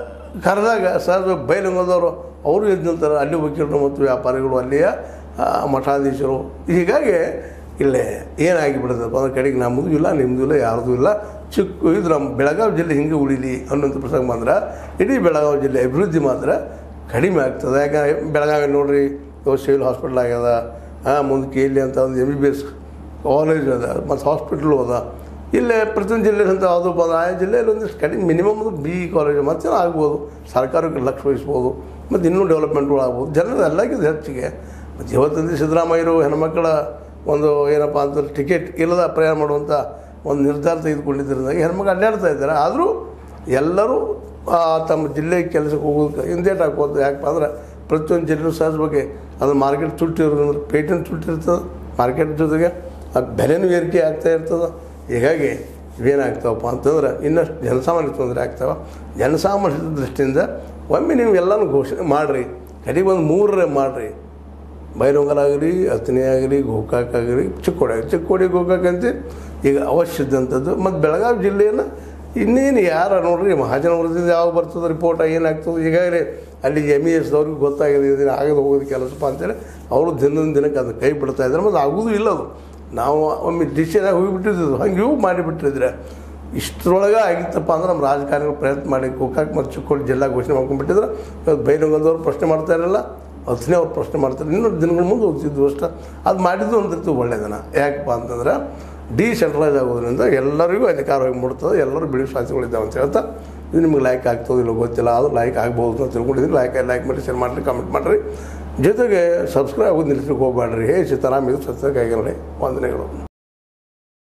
A: ಕರೆದಾಗ ಸಹಜವಾಗಿ ಬೈಲಹೊಂಗಲದವರು ಅವರು ಎದ್ದು ನಿಲ್ತಾರೆ, ಅಲ್ಲಿ ವಕೀಲರು ಮತ್ತು ವ್ಯಾಪಾರಿಗಳು ಅಲ್ಲಿಯ ಮಠಾಧೀಶರು. ಹೀಗಾಗಿ ಇಲ್ಲೇ ಏನಾಗಿಬಿಡ್ತದಪ್ಪ ಅಂದ್ರೆ ಕಡೆಗೆ ನಮ್ಮದು ಇಲ್ಲ ನಿಮ್ಮದು ಇಲ್ಲ ಯಾರ್ದು ಇಲ್ಲ. ಚಿಕ್ಕ ಇದು ನಮ್ಮ ಬೆಳಗಾವಿ ಜಿಲ್ಲೆ ಹಿಂಗೆ ಉಳಿಲಿ ಅನ್ನೋಂಥ ಪ್ರಸಂಗ ಮಾತ್ರ ಇಡೀ ಬೆಳಗಾವಿ ಜಿಲ್ಲೆ ಅಭಿವೃದ್ಧಿ ಮಾತ್ರ ಕಡಿಮೆ ಆಗ್ತದೆ. ಯಾಕಂದರೆ ಬೆಳಗಾವಿ ನೋಡಿರಿ ಸಿವಿಲ್ ಹಾಸ್ಪಿಟ್ಲ್ ಆಗ್ಯದ, ಹಾಂ ಮುಂದಕ್ಕೆ ಇಲ್ಲಿ ಅಂತ ಒಂದು M B B S college ಅದ ಮತ್ತು ಹಾಸ್ಪಿಟ್ಲು ಅದ. ಇಲ್ಲೇ ಪ್ರತಿಯೊಂದು ಜಿಲ್ಲೆಯಲ್ಲಿ ಅಂತ ಯಾವುದು ಬಂದು ಆಯಾ ಜಿಲ್ಲೆಯಲ್ಲಿ ಒಂದಿಷ್ಟು ಕಡಿಮೆ ಮಿನಿಮಮ್ ಒಂದು ಬಿ ಇ ಕಾಲೇಜು ಮತ್ತೆ ಆಗ್ಬೋದು, ಸರ್ಕಾರಕ್ಕೆ ಲಕ್ಷ್ಯ ವಹಿಸ್ಬೋದು ಮತ್ತು ಇನ್ನೂ ಡೆವಲಪ್ಮೆಂಟ್ಗಳು ಆಗ್ಬೋದು. ಜನರು ಎಲ್ಲಕ್ಕಿಂತ ಹೆಚ್ಚಿಗೆ ಮತ್ತು ಇವತ್ತಿನ ಸಿದ್ದರಾಮಯ್ಯರು ಹೆಣ್ಮಕ್ಕಳ ಒಂದು ಏನಪ್ಪ ಅಂತಂದ್ರೆ ಟಿಕೆಟ್ ಇಲ್ಲದ ಪ್ರಯಾಣ ಮಾಡುವಂಥ ಒಂದು ನಿರ್ಧಾರ ತೆಗೆದುಕೊಂಡಿದ್ದರಿಂದಾಗಿ ಹೆಣ್ಮಕ್ಳು ಅಡ್ಡಾಡ್ತಾ ಇದ್ದಾರೆ. ಆದರೂ ಎಲ್ಲರೂ ತಮ್ಮ ಜಿಲ್ಲೆಗೆ ಕೆಲಸಕ್ಕೆ ಹೋಗೋದಕ್ಕೆ ಹಿಂದೇಟು ಹಾಕೋದು. ಯಾಕಪ್ಪ ಅಂದ್ರೆ ಪ್ರತಿಯೊಂದು ಜನರು ಸಹಜ ಬಗ್ಗೆ ಅದು ಮಾರ್ಕೆಟ್ ತುಟ್ಟಿರೋದಂದ್ರೆ ಪೇಟೆಂಟ್ ತುಟ್ಟಿರ್ತದೆ, ಮಾರ್ಕೆಟ್ ಜೊತೆಗೆ ಆ ಬೆಲೆನೂ ಏರಿಕೆ ಆಗ್ತಾ ಇರ್ತದೆ. ಹೀಗಾಗಿ ಇವೇನಾಗ್ತಾವಪ್ಪ ಅಂತಂದ್ರೆ ಇನ್ನಷ್ಟು ಜನಸಾಮಾನ್ಯ ತೊಂದರೆ ಆಗ್ತಾವೆ. ಜನಸಾಮಾನ್ಯದ ದೃಷ್ಟಿಯಿಂದ ಒಮ್ಮೆ ನೀವು ಎಲ್ಲನೂ ಘೋಷಣೆ ಮಾಡಿರಿ, ಕಡೆಗೆ ಒಂದು ಮೂರರೇ ಮಾಡಿರಿ. ಬೈಲಹೊಂಗಲ ಆಗಲಿ, ಅಥಣಿ ಆಗಲಿ, ಗೋಕಾಕ್ ಆಗಲಿ, ಚಿಕ್ಕೋಡಿ ಆಗಲಿ. ಚಿಕ್ಕೋಡಿ ಗೋಕಾಕ್ ಅಂತ ಈಗ ಅವಶ್ಯ ಇದ್ದಂಥದ್ದು. ಮತ್ತು ಬೆಳಗಾವಿ ಜಿಲ್ಲೆಯನ್ನು ಇನ್ನೇನು ಯಾರು ನೋಡ್ರಿ ಮಹಾಜನ ವರದಿಯಿಂದ ಯಾವಾಗ ಬರ್ತದೆ ರಿಪೋರ್ಟ್ ಏನಾಗ್ತದೆ, ಈಗಾಗಲೇ ಅಲ್ಲಿ ಎಮ್ ಇ ಎಸ್ದವ್ರಿಗೆ ಗೊತ್ತಾಗಿದೆ ಇದನ್ನು ಆಗದು ಹೋಗೋದು ಕೆಲಸಪ್ಪ ಅಂತೇಳಿ ಅವರು ದಿನದಿಂದ ದಿನಕ್ಕೆ ಅದನ್ನು ಕೈ ಬಿಡ್ತಾಯಿದ್ದಾರೆ. ಮತ್ತು ಆಗೋದು ಇಲ್ಲ ಅದು. ನಾವು ಒಮ್ಮೆ ಡಿಸಿಷನಾಗಿ ಹೋಗಿಬಿಟ್ಟಿದ್ದು ಹಂಗೆ ಇವು ಮಾಡಿಬಿಟ್ಟಿದ್ರೆ ಇಷ್ಟರೊಳಗೆ ಆಗಿತ್ತಪ್ಪ ಅಂದ್ರೆ ನಮ್ಮ ರಾಜಕಾರಣಿಗಳು ಪ್ರಯತ್ನ ಮಾಡಿ ಗೋಕಾಕ್ ಮತ್ತು ಚಿಕ್ಕೋಡಿ ಜಿಲ್ಲಾ ಘೋಷಣೆ ಮಾಡ್ಕೊಂಡ್ಬಿಟ್ಟಿದ್ರೆ ಇವತ್ತು ಬೈಲಹೊಂಗಲದವ್ರು ಪ್ರಶ್ನೆ ಮಾಡ್ತಾ ಇರಲ್ಲ, ಅಥಣಿ ಅವ್ರು ಪ್ರಶ್ನೆ ಮಾಡ್ತಾರೆ, ಇನ್ನೊಂದು ದಿನಗಳ ಮುಂದೆ ಹೋಗ್ತಿದ್ವು ಅಷ್ಟೇ. ಅದು ಮಾಡಿದ್ದು ಒಂದಿರ್ತೀವಿ ಒಳ್ಳೆಯದನ. ಯಾಕಪ್ಪ ಅಂತಂದ್ರೆ ಡಿಸೆಂಟ್ರಲೈಸ್ ಆಗೋದ್ರಿಂದ ಎಲ್ಲರಿಗೂ ಅಧಿಕಾರ ಹೋಗಿ ಮುಡ್ತದೆ, ಎಲ್ಲರೂ ಬಿಡಿ ಸಾಧ್ಯತೆಗಳಿದ್ದಾವೆ ಅಂತ ಹೇಳ್ತಾ ಇದು ನಿಮ್ಗೆ ಲೈಕ್ ಆಗ್ತದೆ ಇಲ್ಲ ಗೊತ್ತಿಲ್ಲ, ಅದು ಲೈಕ್ ಆಗ್ಬೋದು ಅಂತ ತಿಳ್ಕೊಂಡಿದ್ದೀನಿ. ಲೈಕ್ ಲೈಕ್ ಮಾಡಿ ಶೇರ್ ಮಾಡಿರಿ, ಕಮೆಂಟ್ ಮಾಡಿರಿ, ಜೊತೆಗೆ ಸಬ್ಸ್ಕ್ರೈಬ್ ಆಗೋದು ನಿಲ್ಲಿಸ್ಲಿಕ್ಕೆ ಹೋಗ್ಬೇಡ್ರಿ. ಹೇ ಸೀತಾರಾಮ್ ಇದು ಸತ್ಯಕ್ಕಾಗಿರಲಿ. ವಂದನೆಗಳು.